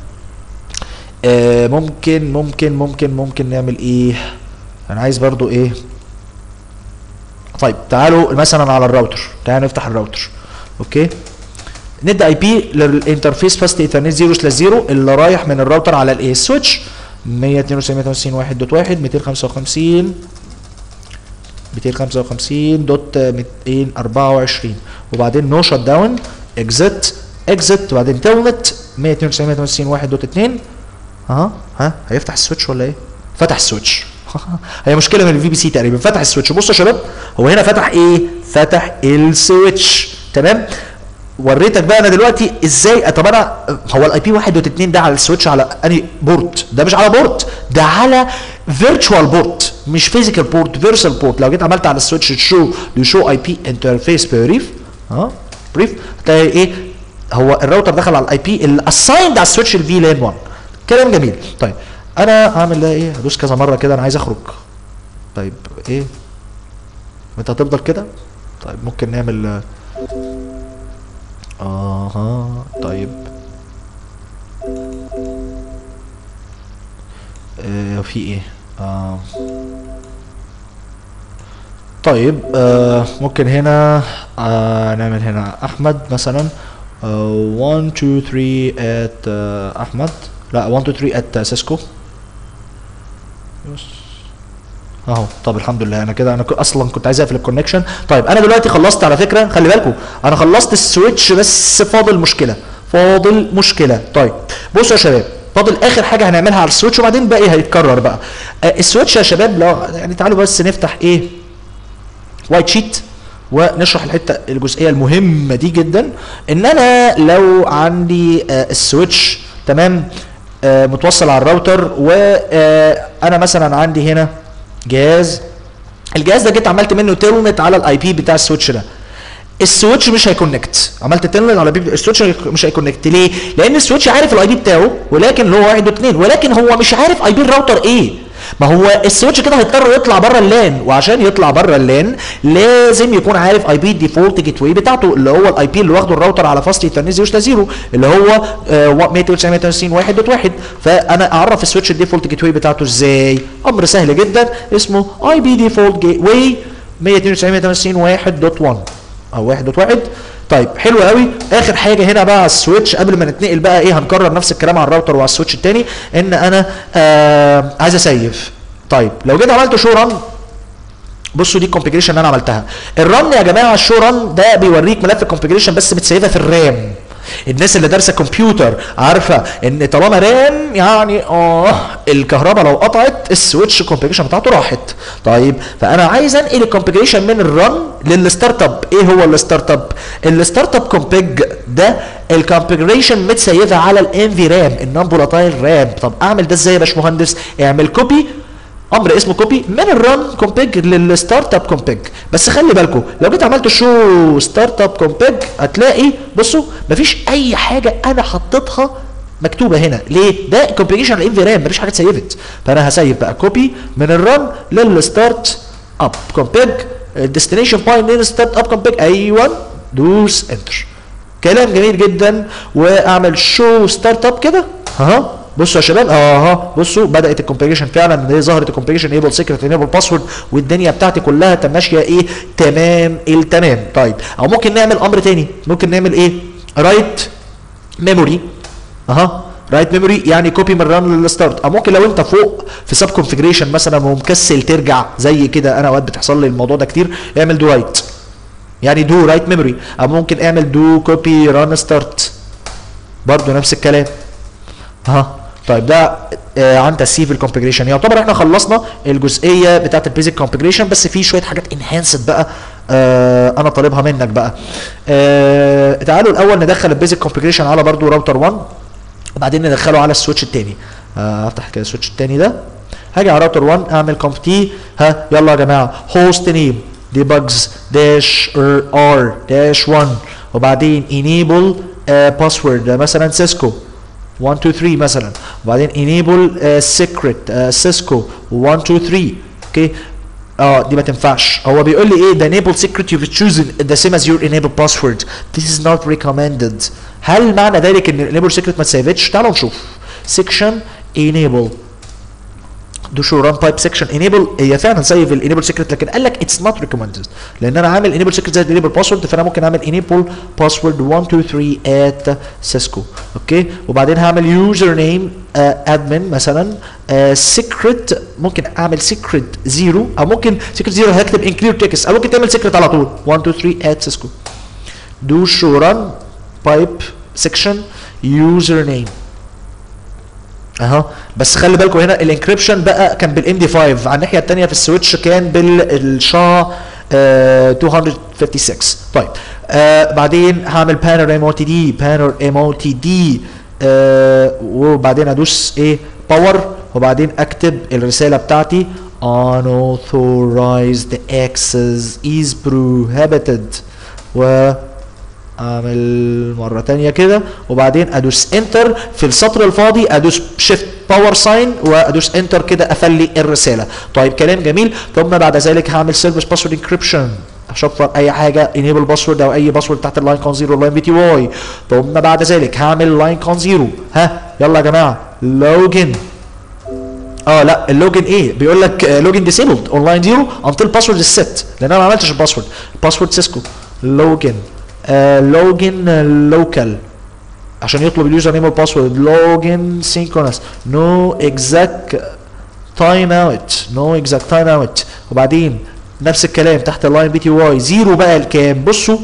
آه ممكن ممكن ممكن ممكن نعمل ايه؟ انا عايز برضو ايه. طيب تعالوا مثلا على الراوتر، تعالوا نفتح الراوتر. اوكي ندي اي بي للانترفيس فاست ايثرنت صفر سلاش صفر اللي رايح من الراوتر على الايه السويتش مية اتنين وتسعين مية وخمسين واحد دوت واحد ميتين خمسة وخمسين ميتين خمسة وخمسين دوت ميتين أربعة وعشرين وبعدين نو شت داون اكزت اكزت وبعدين تلنت مية اتنين وتسعين مية وخمسين واحد دوت اتنين. ها ها هيفتح السويتش ولا ايه؟ فتح السويتش. هي مشكله من الفي بي سي تقريبا. فتح السويتش. بصوا يا شباب هو هنا فتح ايه؟ فتح السويتش. تمام. وريتك بقى انا دلوقتي ازاي. طب انا هو الاي بي واحد دوت اتنين ده على السويتش على انهي بورت؟ ده مش على بورت، ده على فيرتشوال بورت مش فيزيكال بورت، فيرسال بورت. لو جيت عملت على السويتش شو شو اي بي انترفيس بريف ها بريف هتلاقي ايه؟ هو الراوتر دخل على الاي بي اللي اسايند على السويتش الفي لان واحد. كلام جميل. طيب انا هعمل ده ايه؟ هدوس كذا مره كده انا عايز اخرج. طيب ايه؟ انت هتفضل كده؟ طيب ممكن نعمل اها طيب آه في ايه؟ آه طيب آه ممكن هنا آه نعمل هنا احمد مثلا آه واحد اتنين تلاتة at آه احمد لا واحد اتنين تلاتة at سيسكو. اهو. طب الحمد لله انا كده انا اصلا كنت عايز اقفل الكونكشن. طيب انا دلوقتي خلصت على فكره، خلي بالكم انا خلصت السويتش بس فاضل مشكله فاضل مشكله. طيب بصوا يا شباب فاضل اخر حاجه هنعملها على السويتش وبعدين باقي هيتكرر بقى. آه السويتش يا شباب لو يعني تعالوا بس نفتح ايه وايت شيت ونشرح الحته الجزئيه المهمه دي جدا. ان انا لو عندي آه السويتش تمام آه متوصل على الراوتر وانا آه مثلا عندي هنا جهاز، الجهاز ده جيت عملت منه تلنت على الاي بي بتاع السويتش ده، السويتش مش هيكونكت. عملت تلنت على بي السويتش مش هيكونكت. ليه؟ لان السويتش عارف الاي بي بتاعه ولكن اللي هو واحد واثنين ولكن هو مش عارف اي بي الراوتر ايه. ما هو السويتش كده هيضطر يطلع بره اللان، وعشان يطلع بره اللان لازم يكون عارف اي بي الديفولت جيت واي بتاعته اللي هو الاي بي اللي واخده الراوتر على فاست ايثرنت صفر سلاش صفر اللي هو مية وتسعين مية وخمسين واحد دوت واحد. فانا اعرف السويتش الديفولت جيت واي بتاعته ازاي؟ امر سهل جدا اسمه اي بي ديفولت جيت واي مية اتنين وتسعين مية وخمسين واحد دوت واحد او واحد دوت واحد. طيب حلو قوي. اخر حاجه هنا بقى على السويتش قبل ما نتنقل بقى ايه هنكرر نفس الكلام على الراوتر وعلى السويتش الثاني ان انا آه عايز اسيف. طيب لو جيت عملت شو ران بصوا دي الكونفيجريشن اللي انا عملتها. الرن يا جماعه الشو ران ده بيوريك ملف الكونفيجريشن بس متسيفه في الرام. الناس اللي دارسه كمبيوتر عارفه ان طالما رام يعني اه الكهرباء لو قطعت السويتش الكونفيجريشن بتاعته راحت. طيب فانا عايز انقل الكونفيجريشن من الرن للستارت اب. ايه هو الستارت اب؟ الستارت اب كونفيج ده الكونفيجريشن متسيفه على الان في رام النون فولاتايل رام. طب اعمل ده ازاي يا باشمهندس؟ اعمل كوبي امر اسمه كوبي من الرن كونفيج للستارت اب كونفيج. بس خلي بالكم لو جيت عملت شو ستارت اب كونفيج هتلاقي بصوا مفيش اي حاجه انا حطيتها مكتوبه هنا. ليه؟ ده كونفيجريشن على الان في رام مفيش حاجه اتسيفت. فانا هسيف بقى كوبي من الرن للستارت اب كونفيج الديستنيشن باين نيم ستارت اب كونفيج. ايوه دوس انتر. كلام جميل جدا. واعمل شو ستارت اب كده اهو. بصوا يا شباب اها بصوا بدات الكونفيجريشن فعلا هي ظهرت الكونفيجريشن ايبل سيكريت انيبل باسورد والدنيا بتاعتي كلها ماشيه ايه تمام التمام. طيب او ممكن نعمل امر تاني ممكن نعمل ايه رايت ميموري اها رايت ميموري يعني كوبي من الران للستارت. او ممكن لو انت فوق في سب كونفيجريشن مثلا ومكسل ترجع زي كده انا اوقات بتحصل لي الموضوع ده كتير اعمل دو رايت يعني دو رايت ميموري، او ممكن اعمل دو كوبي ران ستارت برضه نفس الكلام. ها طيب ده آه عن تسييف الكونفجريشن. يعتبر احنا خلصنا الجزئيه بتاعت البيزك كونفجريشن، بس في شويه حاجات انهانسد بقى آه انا طالبها منك بقى. آه تعالوا الاول ندخل البيزك كونفجريشن على برضه راوتر واحد، وبعدين ندخله على السويتش الثاني. آه افتح كده السويتش الثاني ده، هاجي على راوتر واحد اعمل كونف تي. ها يلا يا جماعه هوست نيم ديباجز داش ار داش واحد، وبعدين انيبل باسورد مثلا سيسكو واحد اتنين تلاتة مثلا، وبعدين enable secret سيسكو واحد اتنين تلاتة. اوكي اه دي ما تنفعش. هو بيقول لي ايه ده enable secret you've chosen the same as your enable password this is not recommended. هل معنى ذلك ان enable secret ما تسيفتش؟ تعالوا نشوف. section enable دو شو ران بايب سكشن انيبل، هي فعلا سيف الانيبل سيكريت، لكن قال لك اتس نوت ريكومندد لان انا عامل انيبل سيكريت زي الانيبل باسورد، فانا ممكن اعمل انيبل باسورد واحد اتنين تلاتة ات سيسكو. اوكي وبعدين هعمل يوزر نيم ادمن مثلا سيكريت، ممكن اعمل سيكريت زيرو، او ممكن سيكريت زيرو هكتب ان كلير تكست، او ممكن تعمل سيكريت على طول واحد اتنين تلاتة ات سيسكو. دو شو ران بايب سكشن يوزر نيم اها. بس خلي بالكم هنا الانكريبشن بقى كان بالام دي خمسة، على الناحيه الثانيه في السويتش كان بالشا آه مئتين وستة وخمسين. طيب آه بعدين هعمل بانر ام او تي دي بانر ام او تي دي وبعدين ادوس ايه باور، وبعدين اكتب الرساله بتاعتي unauthorized access is prohibited، و اعمل مره ثانيه كده، وبعدين ادوس انتر في السطر الفاضي، ادوس شيفت باور ساين وادوس انتر كده افلي الرساله. طيب كلام جميل. ثم بعد ذلك هعمل سيرفيس باسورد انكريبشن، اشفر اي حاجه انيبل باسورد او اي باسورد تحت اللاين كون زيرو لاين بي تي واي. ثم بعد ذلك هعمل لاين كون زيرو. ها يلا يا جماعه لوجن. اه لا اللوجن ايه بيقول لك لوجن ديسيبلد اون لاين زيرو انتل باسورد الست، لان انا ما عملتش الباسورد. باسورد سيسكو لوجن لوجن لوكال عشان يطلب اليوزر نيم والباسورد. لوجن سينكرونس نو اكزاكت تايم اوت نو اكزاكت تايم اوت. وبعدين نفس الكلام تحت اللاين بي تي واي زيرو بقى الكام. بصوا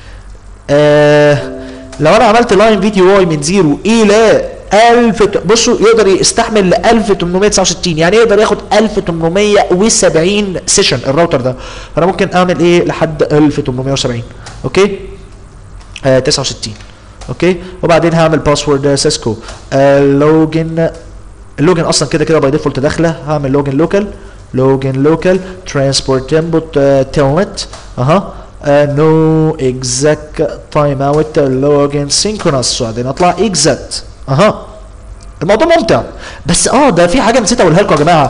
آه لو انا عملت لاين بي تي واي من زيرو الى ألف، بصوا يقدر يستحمل ل ألف وثمانمائة وتسعة وستين، يعني يقدر ياخد ألف وثمانمائة وسبعين سيشن الراوتر ده. فانا ممكن اعمل ايه لحد ألف وثمانمائة وسبعين. اوكي آه تسعة وستين. اوكي وبعدين هعمل باسورد سيسكو آه لوجن. اللوجن اصلا كده كده باي ديفولت داخله. هعمل لوجن لوكال لوجن لوكال ترانسبورت انبوت تيلنت اها نو اكزاكت تايم اوت لوجن سينكرونس، وبعدين اطلع اكزاكت اها. الموضوع ممتع، بس اه ده في حاجه نسيت اقولها لكم يا جماعه.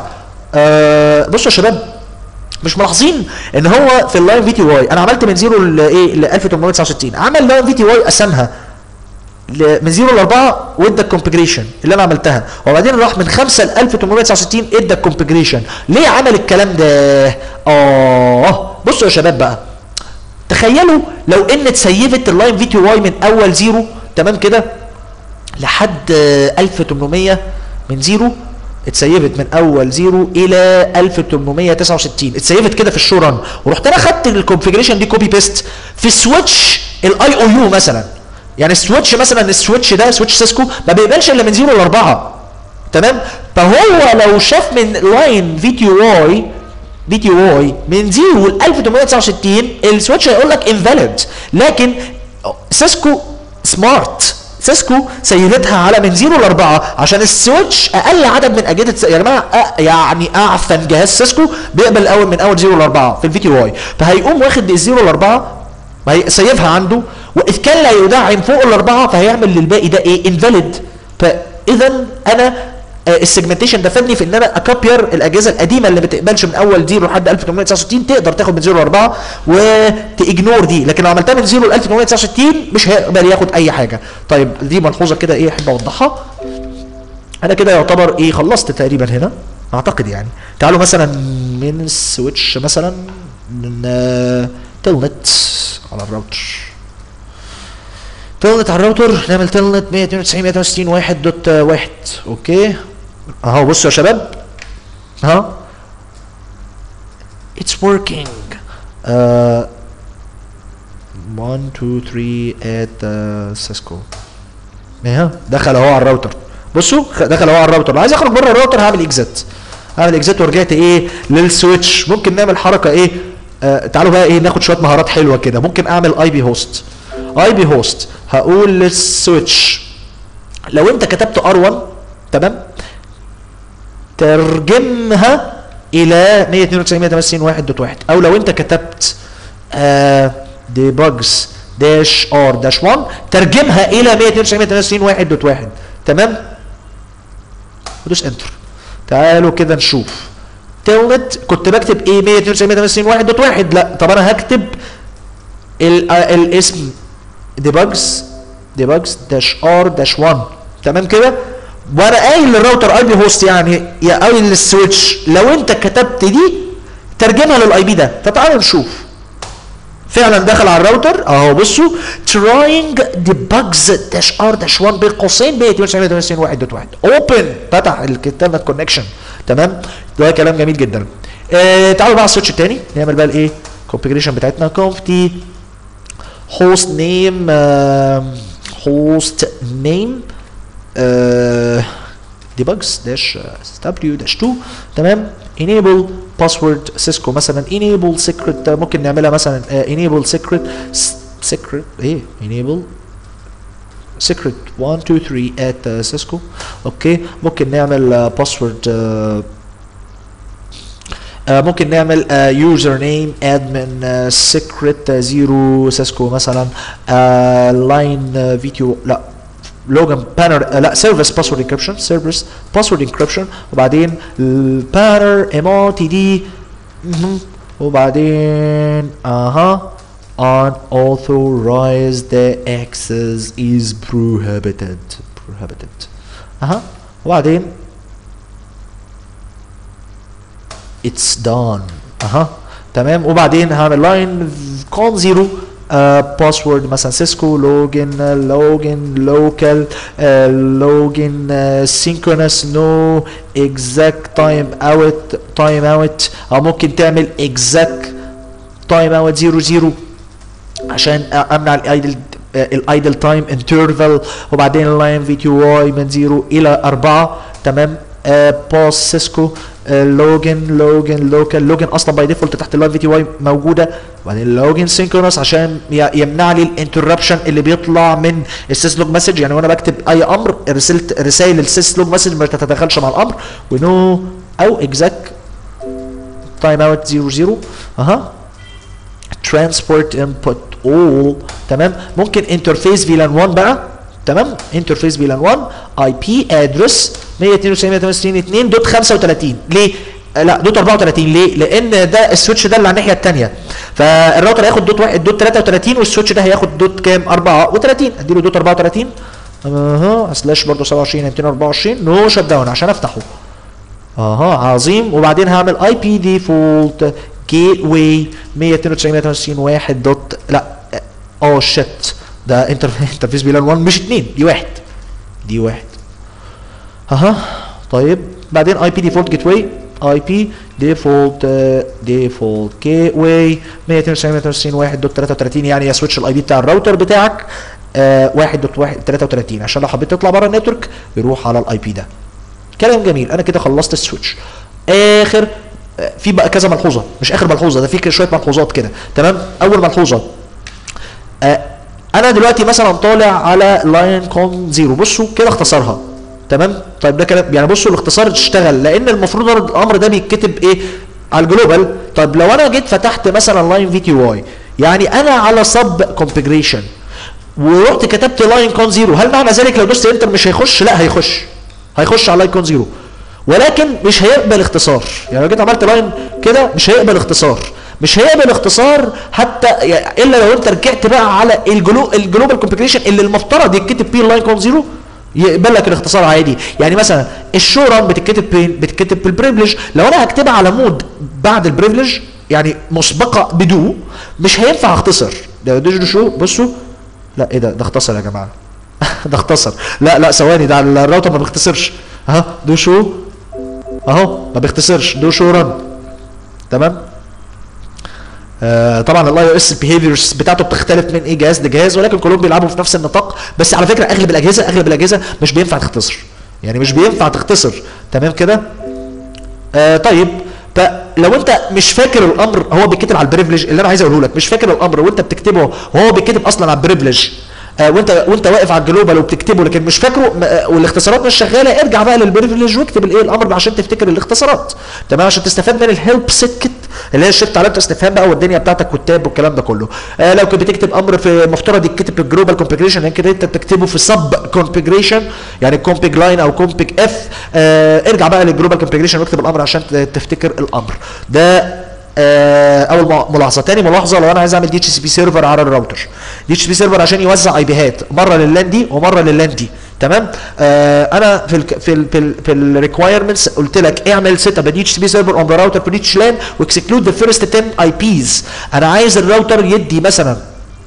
آه بصوا يا شباب، مش ملاحظين ان هو في اللاين في تي واي انا عملت من زيرو لايه ل ألف وثمانمائة وتسعة وستين، عمل لاين في تي واي قسمها من زيرو ل أربعة وادى الكونفجريشن اللي انا عملتها، وبعدين راح من خمسة ل ألف وثمانمائة وتسعة وستين ادى الكونفجريشن. ليه عمل الكلام ده؟ اه بصوا يا شباب بقى، تخيلوا لو ان اتسيفت اللاين في تي واي من اول زيرو تمام كده لحد ألف وثمانمائة، من زيرو اتسيفت من اول زيرو الى ألف وثمانمائة وتسعة وستين، اتسيفت كده في الشو ران، ورحت انا خدت الكونفجريشن دي كوبي بيست في سويتش الاي او يو مثلا. يعني السويتش مثلا السويتش ده سويتش سيسكو ما بيقبلش الا من زيرو ل أربعة تمام. فهو لو شاف من لاين في تي واي في تي واي من زيرو ل ألف وثمانمائة وتسعة وستين السويتش هيقول لك انفاليد، لكن سيسكو سمارت، سيسكو سيفتها على من زيرو ل أربعة عشان السويتش اقل عدد من اجهزه يا جماعه أ... يعني اعفن جهاز سيسكو بيقبل الاول من اول زيرو ل أربعة في الفي تي واي، فهيقوم واخد الزيرو ل أربعة وهيسيفها عنده، واذ كان لا يدعم فوق الاربعه فهيعمل للباقي ده ايه انفاليد. فاذا انا السيجمنتيشن ده فادني في ان انا اكابير الاجهزه القديمه اللي ما بتقبلش من اول زيرو لحد ألف وثمانمائة وتسعة وستين تقدر تاخد من زيرو ل أربعة وتيجنور دي، لكن لو عملتها من زيرو ل ألف وثمانمائة وتسعة وستين مش هيقبل ياخد اي حاجه. طيب دي ملحوظه كده ايه احب اوضحها. انا كده يعتبر ايه خلصت تقريبا هنا اعتقد يعني. تعالوا مثلا من السويتش مثلا من تلنت على الراوتر، تلنت على الراوتر نعمل تلنت مية واثنين وتسعين مية وثمانية وستين واحد دوت واحد. اوكي اهو بصوا يا شباب ها اتس وركينج. آه واحد اتنين تلاتة at سيسكو. اهي دخل اهو على الراوتر. بصوا دخل اهو على الراوتر. لو عايز اخرج بره الراوتر هعمل اكزت. هعمل اكزت ورجعت ايه للسويتش. ممكن نعمل حركه ايه؟ آه تعالوا بقى ايه ناخد شويه مهارات حلوه كده. ممكن اعمل اي بي هوست. اي بي هوست هقول للسويتش لو انت كتبت ار واحد تمام ترجمها الى مية اتنين وتسعين نقطة تمانية وتسعين نقطة واحد نقطة واحد، او لو انت كتبت آه debugs داش ار داش واحد ترجمها الى مية اتنين وتسعين نقطة تمانية وتسعين نقطة واحد نقطة واحد. تمام؟ ودوس انتر. تعالوا كده نشوف. تولد كنت بكتب ايه مية اتنين وتسعين نقطة تمانية وتسعين نقطة واحد نقطة واحد. لا طب انا هكتب ال الاسم debugs debugs داش ار داش واحد. تمام كده؟ وانا قايل للراوتر اي بي هوست يعني يا قايل للسويتش لو انت كتبت دي ترجمها للاي بي ده. فتعالوا نشوف. فعلا دخل على الراوتر اهو. بصوا trying debugs dash r dash واحد بين قوسين مية اتنين وتسعين نقطة تمانية وتسعين نقطة واحد نقطة واحد اوبن فتح الانترنت كونكشن. تمام؟ ده كلام جميل جدا. آه تعالوا بقى على السويتش الثاني نعمل بقى الايه؟ configuration بتاعتنا conft host name uh, host name uh, debugs dash w dash اتنين. تمام؟ enable password سيسكو مثلا enable secret. ممكن نعملها مثلا uh, enable secret secret ايه enable secret واحد اتنين تلاتة at سيسكو. اوكي ممكن نعمل uh, password uh, uh, ممكن نعمل uh, username admin uh, secret زيرو سيسكو مثلا uh, line uh, فيديو لا لوجن بانر uh, لا سيرفيس باسورد انكربشن سيرفيس باسورد انكربشن وبعدين البانر ام او تي دي وبعدين اها unauthorized access is prohibited prohibited اها وبعدين it's done اها تمام. وبعدين هعمل لاين كون زيرو باسورد uh, مثلا سيسكو لوجن لوجن لوكال لوجن سينكرونس نو اكزاكت تايم اوت تايم اوت او ممكن تعمل اكزاكت تايم اوت زيرو زيرو عشان امنع الايدل الايدل تايم انترفال. وبعدين اللاين في تي واي من زيرو الى اربعة. تمام؟ باس سيسكو لوجن لوجن لوكال لوجن اصلا باي ديفولت تحت اللاين في تي واي موجوده. وبعدين لوجن سينكرونس عشان يمنع لي الانتربشن اللي بيطلع من السيس لوج مسج. يعني وانا بكتب اي امر رسالت رسائل السيس لوج مسج ما تتدخلش مع الامر. ونو او اكزاكت تايم اوت زيرو زيرو اها ترانسبورت انبوت اول. تمام؟ ممكن انترفيس فيلان واحد بقى. تمام؟ انترفيس فيلان واحد اي بي ادرس مية اتنين وتسعين نقطة تمانية وتسعين اتنين دوت خمسة وتلاتين. ليه؟ لا دوت اربعة وتلاتين. ليه؟ لان ده السويتش ده اللي على الناحيه الثانيه. فالراوتر هياخد دوت واحد دوت تلاتة وتلاتين والسويتش ده هياخد دوت كام؟ اربعة وتلاتين. اديله دوت اربعة وتلاتين اها سلاش برضه سبعة وعشرين ميتين واربعة وعشرين نو شت داون عشان افتحه. اها عظيم. وبعدين هعمل اي بي ديفولت جيت واي مية اتنين وتسعين نقطة تمانية وتسعين واحد دوت لا اه شت ده انترفيس فيلان واحد مش اتنين دي واحد دي واحد. اها طيب بعدين اي بي ديفولت جيت واي اي بي ديفولت ديفولت جيت واي مية اتنين وتسعين نقطة تمانية وتسعين واحد دوت تلاتة وتلاتين. يعني يا سويتش الاي بي بتاع الراوتر بتاعك آه واحد دوت واحد تلاتة وتلاتين عشان لو حبيت تطلع بره النتورك يروح على الاي بي ده. كلام جميل. انا كده خلصت السويتش. اخر آه في بقى كذا ملحوظه مش اخر ملحوظه ده في شويه ملحوظات كده. تمام؟ اول ملحوظه آه انا دلوقتي مثلا طالع على لاين كون زيرو. بصوا كده اختصرها. تمام؟ طيب ده كلام يعني بصوا الاختصار تشتغل لان المفروض الامر ده بيتكتب ايه على الجلوبال. طيب لو انا جيت فتحت مثلا لاين في تي واي يعني انا على سب كونفيجريشن ورحت كتبت لاين كون زيرو هل معنى ذلك لو دوست انتر مش هيخش؟ لا هيخش هيخش على لاين كون زيرو ولكن مش هيقبل اختصار. يعني لو جيت عملت لاين كده مش هيقبل اختصار مش هيقبل اختصار حتى الا لو انت رجعت بقى على الجلو الجلوبال كونفيجريشن اللي المفترض يتكتب فيه اللاين كون زيرو يقبل لك الاختصار عادي. يعني مثلا الشو ران بتتكتب فين؟ بتتكتب بالبريفليج. لو انا هكتبها على مود بعد البريفليج يعني مسبقه بدو مش هينفع اختصر. ده دو شو بصوا لا ايه ده ده اختصر يا جماعه ده اختصر. لا لا ثواني ده على الراوتر ما بيختصرش. اهو دو شو اهو ما بيختصرش دو شو ران. تمام؟ آه طبعا الاي او اس البيهيفيرز بتاعته بتختلف من ايه جهاز لجهاز، ولكن كلهم بيلعبوا في نفس النطاق. بس على فكره اغلب الاجهزه اغلب الاجهزه مش بينفع تختصر، يعني مش بينفع تختصر. تمام كده؟ آه طيب فلو انت مش فاكر الامر هو بيتكتب على البريفليج اللي انا عايز اقوله لك، مش فاكر الامر وانت بتكتبه وهو بيتكتب اصلا على البريفليج، آه وانت وانت واقف على الجلوبال وبتكتبه لكن مش فاكره والاختصارات مش شغاله، ارجع بقى للبريفليج واكتب الايه الامر عشان تفتكر الاختصارات. تمام؟ عشان تستفاد من الهيلب سيت اللي هي الشيفت علامه استفهام بقى والدنيا بتاعتك والتاب والكلام ده كله. آه لو كنت بتكتب امر في مفترض يتكتب في الجلوبال كونفيجريشن، يعني كده انت بتكتبه في سب كونفيجريشن يعني كونفيج لاين او كونفيج اف، آه ارجع بقى للجلوبال كونفيجريشن واكتب الامر عشان تفتكر الامر ده. آه اول ملاحظه. تاني ملاحظه، لو انا عايز اعمل دي اتش سي بي سيرفر على الراوتر، دي اتش سي بي سيرفر عشان يوزع اي بيهات مره لللان دي ومره لللان دي. تمام؟ آه انا في ال في ال في ال في الريكوايرمنتس قلت لك اعمل سيت اب دي اتش سي بي سيرفر اون ذا راوتر فور ايتش لان واكسكلود ذا فيرست عشرة اي بيز. انا عايز الراوتر يدي مثلا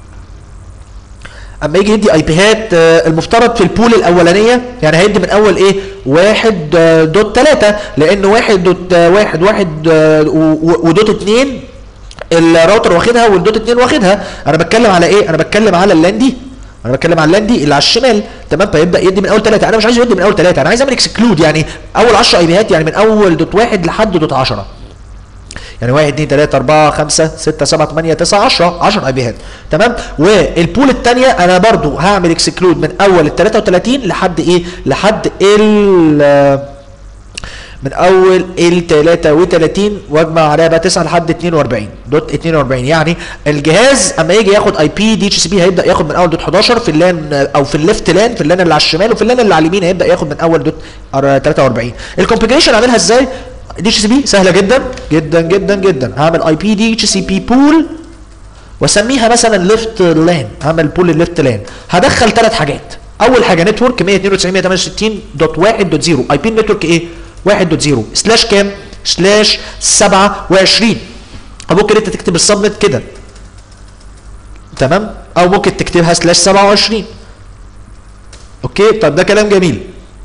اما يجي يدي اي بيهات آه المفترض في البول الاولانيه، يعني هيدي من اول ايه؟ واحد آه دوت ثلاثة، لان واحد دوت آه واحد واحد آه ودوت اتنين الراوتر واخدها والدوت اتنين واخدها. انا بتكلم على ايه؟ انا بتكلم على اللان دي، انا بتكلم على اللان دي اللي على الشمال. تمام؟ فيبدا يدي من اول ثلاثة، انا مش عايز يدي من اول ثلاثة، انا عايز اعمل اكسكلود يعني اول عشرة اي بيهات، يعني من اول دوت واحد لحد دوت عشرة، يعني واحد اتنين تلاتة اربعة خمسة ستة سبعة تمانية تسعة عشرة عشرة اي بيهات. تمام؟ والبول الثانيه انا برضو هعمل اكسكلود من اول ال تلاتة وتلاتين لحد ايه؟ لحد ال من اول ال تلاتة وتلاتين واجمع عليها بقى تسعة لحد اتنين واربعين دوت اتنين واربعين. يعني الجهاز اما يجي ياخد اي بي دي اتش سي بي هيبدا ياخد من اول دوت حداشر في اللان او في الليفت لان، في اللان اللي على الشمال، وفي اللان اللي على اليمين هيبدا ياخد من اول دوت تلاتة واربعين. الكونفيجريشن اعملها ازاي؟ دي اتش سي بي سهله جدا جدا جدا جدا. هعمل اي بي دي اتش سي بي بول واسميها مثلا ليفت لان، هعمل بول الليفت لان، هدخل ثلاث حاجات. اول حاجه نتورك مية اتنين وتسعين مية تمانية وستين دوت واحد دوت صفر، اي بي نتورك ايه؟ واحد دوت صفر سلاش كام؟ سلاش سبعة وعشرين. او ممكن انت تكتب السبنت كده، تمام؟ او ممكن تكتبها سلاش سبعة وعشرين. اوكي؟ طب ده كلام جميل.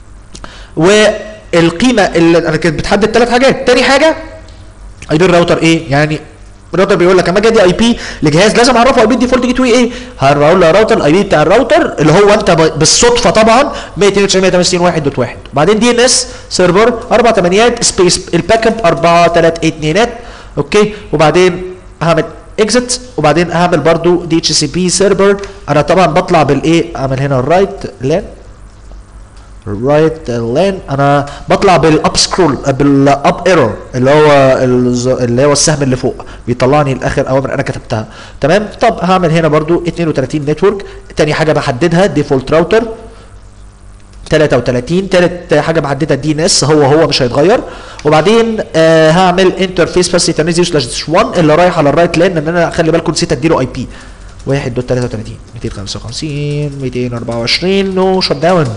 والقيمه اللي انا كنت بتحدد ثلاث حاجات. تاني حاجه اي بي الراوتر ايه؟ يعني الراوتر بيقول لك اما اجي ادي اي بي لجهاز لازم اعرفه اي بي الديفولت جيت واي ايه؟ هقول له يا راوتر الاي بي بتاع الراوتر اللي هو انت بالصدفه طبعا مية اتنين وتسعين مية تمانية وستين واحد دوت واحد، وبعدين دي ان اس سيرفر اربع تمانيات سبيس الباك اب اربعة تلاتة اتنينات. اوكي؟ وبعدين هعمل اكزت، وبعدين هعمل برضو دي اتش سي بي سيرفر. انا طبعا بطلع بالايه؟ اعمل هنا الرايت لان رايت لان، انا بطلع بالاب سكرول بالاب ايرور اللي هو اللي هو السهم اللي فوق بيطلعني لاخر اوامر انا كتبتها. تمام؟ طب هعمل هنا برضو اتنين وتلاتين نتورك. تاني حاجه بحددها ديفولت راوتر تلاتة وتلاتين. تالت حاجه بحددها دي ان اس، هو هو مش هيتغير. وبعدين آه هعمل انترفيس بس يتنزل سلاش واحد اللي رايح على الرايت لان، ان انا خلي بالكم نسيت اديله اي بي واحد دوت تلاتة وتلاتين ميتين خمسة وخمسين ميتين اربعة وعشرين نو شت داون.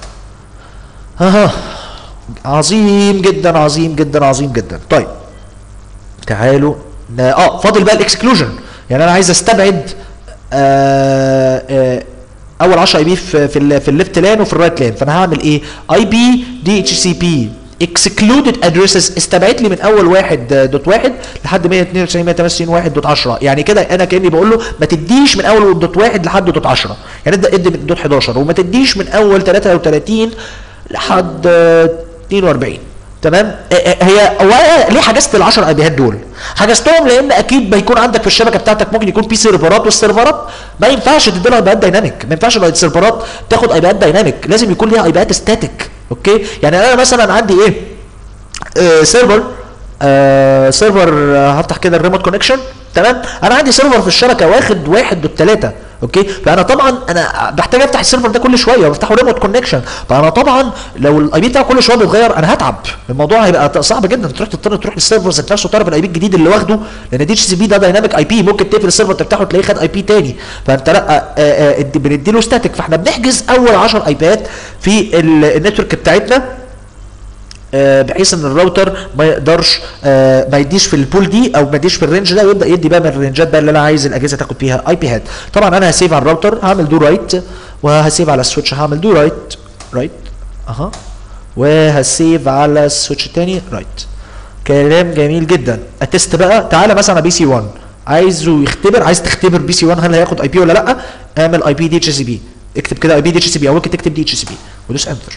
ها عظيم جدا عظيم جدا عظيم جدا. طيب تعالوا اه فاضل بقى الاكسكلوجن. يعني انا عايز استبعد آه آه اول عشرة اي بي في في, ال في الليفت لان وفي الرايت لان. فانا هعمل ايه؟ اي بي دي اتش سي بي اكسكلودد ادريسز استبعد لي من اول واحد دوت واحد لحد مية اتنين وتسعين مية تمانية وستين واحد دوت عشرة. يعني كده انا كاني بقول له ما تديش من اول دوت واحد لحد دوت عشرة، يعني ابدا ادي من دوت حداشر، وما تديش من اول تلاتة وتلاتين لحد اتنين واربعين. تمام؟ هي اولا ليه حجزت ال عشرة اي بيات دول؟ حجزتهم لان اكيد بيكون عندك في الشبكه بتاعتك ممكن يكون في سيرفرات، والسيرفرات ما ينفعش تدي لها اي بيات دايناميك، ما ينفعش السيرفرات تاخد اي بيات دايناميك، لازم يكون ليها اي بيات ستاتيك. اوكي؟ يعني انا مثلا عندي ايه؟ آه سيرفر آه سيرفر آه هفتح كده الريموت كونكشن. تمام؟ انا عندي سيرفر في الشبكه واخد واحد دوت تلاتة. اوكي؟ فانا طبعا انا بحتاج افتح السيرفر ده كل شويه وافتحه ريموت كونكشن، فانا طبعا لو الاي بي بتاعه كل شويه بيتغير انا هتعب، الموضوع هيبقى صعب جدا. تروح تضطر تروح للسيرفر ذات نفسه تعرف الاي بي الجديد اللي واخده، لان دي اتش سي بي ده دايناميك اي بي، ممكن تقفل السيرفر تفتحه تلاقيه خد اي بي تاني، فانت لا بندي له ستاتيك. فاحنا بنحجز اول عشرة اي بيات في النتورك بتاعتنا آه بحيث ان الراوتر ما يقدرش آه ما يديش في البول دي او ما يديش في الرينج ده، ويبدا يدي بقى من الرينجات بقى اللي انا عايز الاجهزه تاخد فيها اي بي هات. طبعا انا هسيف على الراوتر هعمل دو رايت، وهسيف على السويتش هعمل دو رايت رايت اها، وهسيف على السويتش الثاني رايت. كلام جميل جدا. اتست بقى. تعالى مثلا على بي سي واحد عايزه يختبر، عايز تختبر بي سي واحد هل هياخد اي بي ولا لا، اعمل اي بي دي اتش سي بي، اكتب كده اي بي دي اتش سي بي او ممكن تكتب دي اتش سي بي ودوس انتر.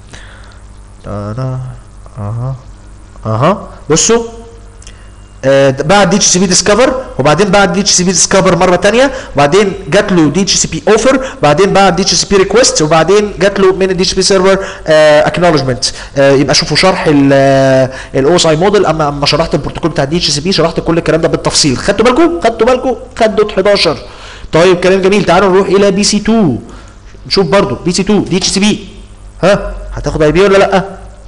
اها اها بصوا آه بعد دي اتش سي بي ديسكفر، وبعدين بعد دي اتش سي بي ديسكفر مره ثانيه، وبعدين جات له دي اتش سي بي اوفر، بعدين بعد دي اتش سي بي ريكويست، وبعدين جات له من الدي اتش سي بي سيرفر اكنولجمنت. يبقى شوفوا شرح الاو اس اي موديل، اما اما شرحت البروتوكول بتاع الدي اتش سي بي شرحت كل الكلام ده بالتفصيل. خدتوا بالكم خدتوا بالكم خدوا حداشر. طيب كلام جميل. تعالوا نروح الى بي سي اتنين نشوف برضو بي سي اتنين دي اتش سي بي. ها هتاخد اي بي ولا لا؟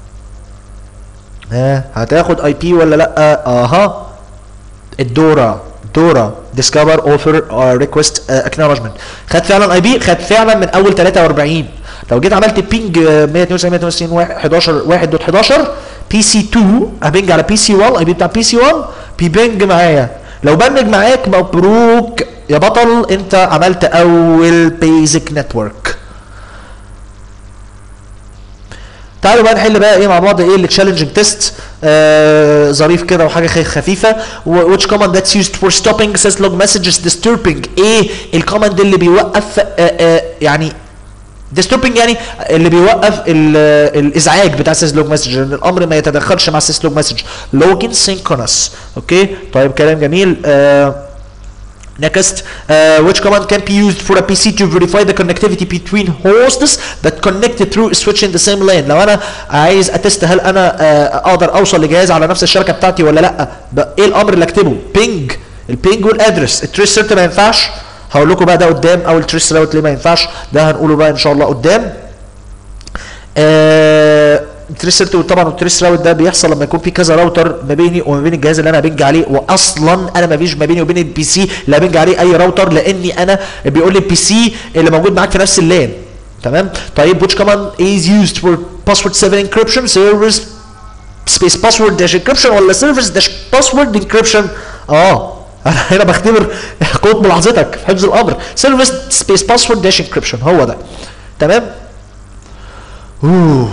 ها هتاخد اي بي ولا لا؟ اها الدورة دورة ديسكفر اوفر ريكوست اكنولجمنت خد فعلا اي بي، خد فعلا من اول تلاتة واربعين. لو جيت عملت بينج مية اتنين وتسعين مية تمانية وتسعين حداشر واحد دوت حداشر بي سي اتنين ابنج على بي سي واحد، اي بي بتاع بي سي واحد بيبنج معايا. لو بنج معاك مبروك يا بطل، انت عملت اول بيزك نتورك. تعالوا بقى نحل بقى ايه مع بعض ايه التشالنجنج تيست آه ظريف كده وحاجه خفيفه. which command that's used for stopping syslog messages disturbing. ايه الكوماند اللي بيوقف آه آه يعني disturbing يعني اللي بيوقف الازعاج بتاع syslog message، ان الامر ما يتدخلش مع syslog message. login synchronous. اوكي طيب كلام جميل. آه Next, uh, which command can be used for a بي سي to verify the connectivity between hosts that connected through a switch in the same lane. لو انا عايز اتست هل انا uh, اقدر اوصل لجهاز على نفس الشبكه بتاعتي ولا لا، ايه الامر اللي اكتبه؟ بينج، البينج والادرس. التريس سيرت ما ينفعش، هقول لكم بقى ده قدام، او التريس راوت ليه ما ينفعش، ده هنقوله بقى ان شاء الله قدام. uh, التريس سيرت طبعا والتريس راوت ده بيحصل لما يكون في كذا راوتر ما بيني وما بين الجهاز اللي انا بنج عليه، واصلا انا ما فيش ما بيني وبين البي سي اللي بنج عليه اي راوتر، لاني انا بيقول لي البي سي اللي موجود معاك في نفس اللان. تمام. طيب which command is used for password seven encryption؟ service space password dash encryption ولا service dash password encryption؟ اه انا هنا بختبر قوه ملاحظتك في حفظ الامر. service space password dash encryption هو ده. تمام. اوه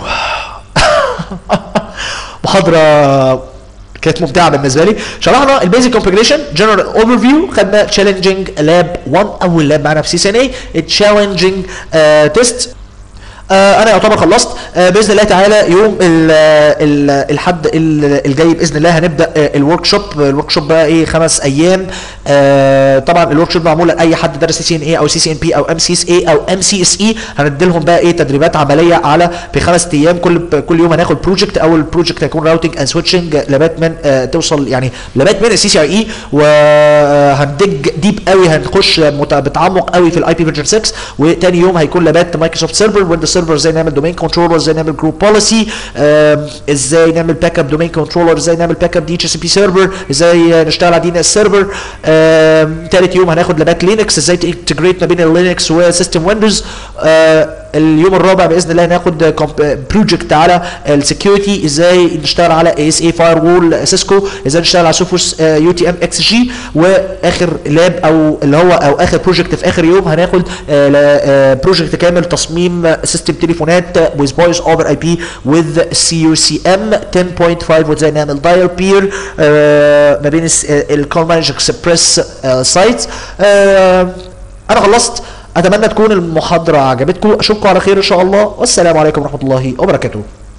محاضرة كانت ممتعة بالنسبة لي. شرحنا البيزك كونفيجريشن، جنرال اوفر فيو، خدنا تشالنجينج لاب واحد اول لاب معانا في سي سي ان اي، التشالنجينج تيست. آه انا يعتبر خلصت. آه باذن الله تعالى يوم ال ال الحد الجاي باذن الله هنبدا آه الورك شوب. الورك شوب بقى ايه خمس ايام. آه طبعا الورك شوب معموله لاي حد درس سي سي ان اي او سي سي ان بي او ام سي اس اي او ام سي اس اي. هندي لهم بقى ايه تدريبات عمليه على في خمس ايام. كل كل يوم هناخد بروجكت. اول بروجكت هيكون راوتنج اند سويتشنج لغايه من آه توصل يعني لغايه من السي سي اي اي، وهندج ديب قوي، هنخش بتعمق قوي في الاي بي فيرجن ستة. وتاني يوم هيكون لابات مايكروسوفت سيرفر ويندوز سيرفر، ازاي نعمل دومين كنترولر، ازاي نعمل جروب بوليسي، ازاي نعمل باك اب دومين كنترولر، ازاي نعمل باك اب دي اتش سي بي سيرفر، ازاي نشتغل على دي ان اس سيرفر. ثالث يوم هناخد لابات لينكس، ازاي تنتجريت ما بين اللينكس وسيستم ويندوز. اليوم الرابع باذن الله هناخد بروجكت على السكيورتي، ازاي نشتغل على اي اس اي فاير وول سيسكو، ازاي نشتغل على سوفوس يو تي ام اكس جي. واخر لاب او اللي هو او اخر بروجكت في اخر يوم هناخد بروجكت كامل تصميم سيستم تليفونات with voice over اي بي with سي يو سي ام عشرة نقطة خمسة، وازاي نعمل دايل بير ما بين الكول مانج اكسبريس سايت. انا خلصت. اتمنى تكون المحاضره عجبتكم. اشوفكم على خير ان شاء الله، والسلام عليكم ورحمه الله وبركاته.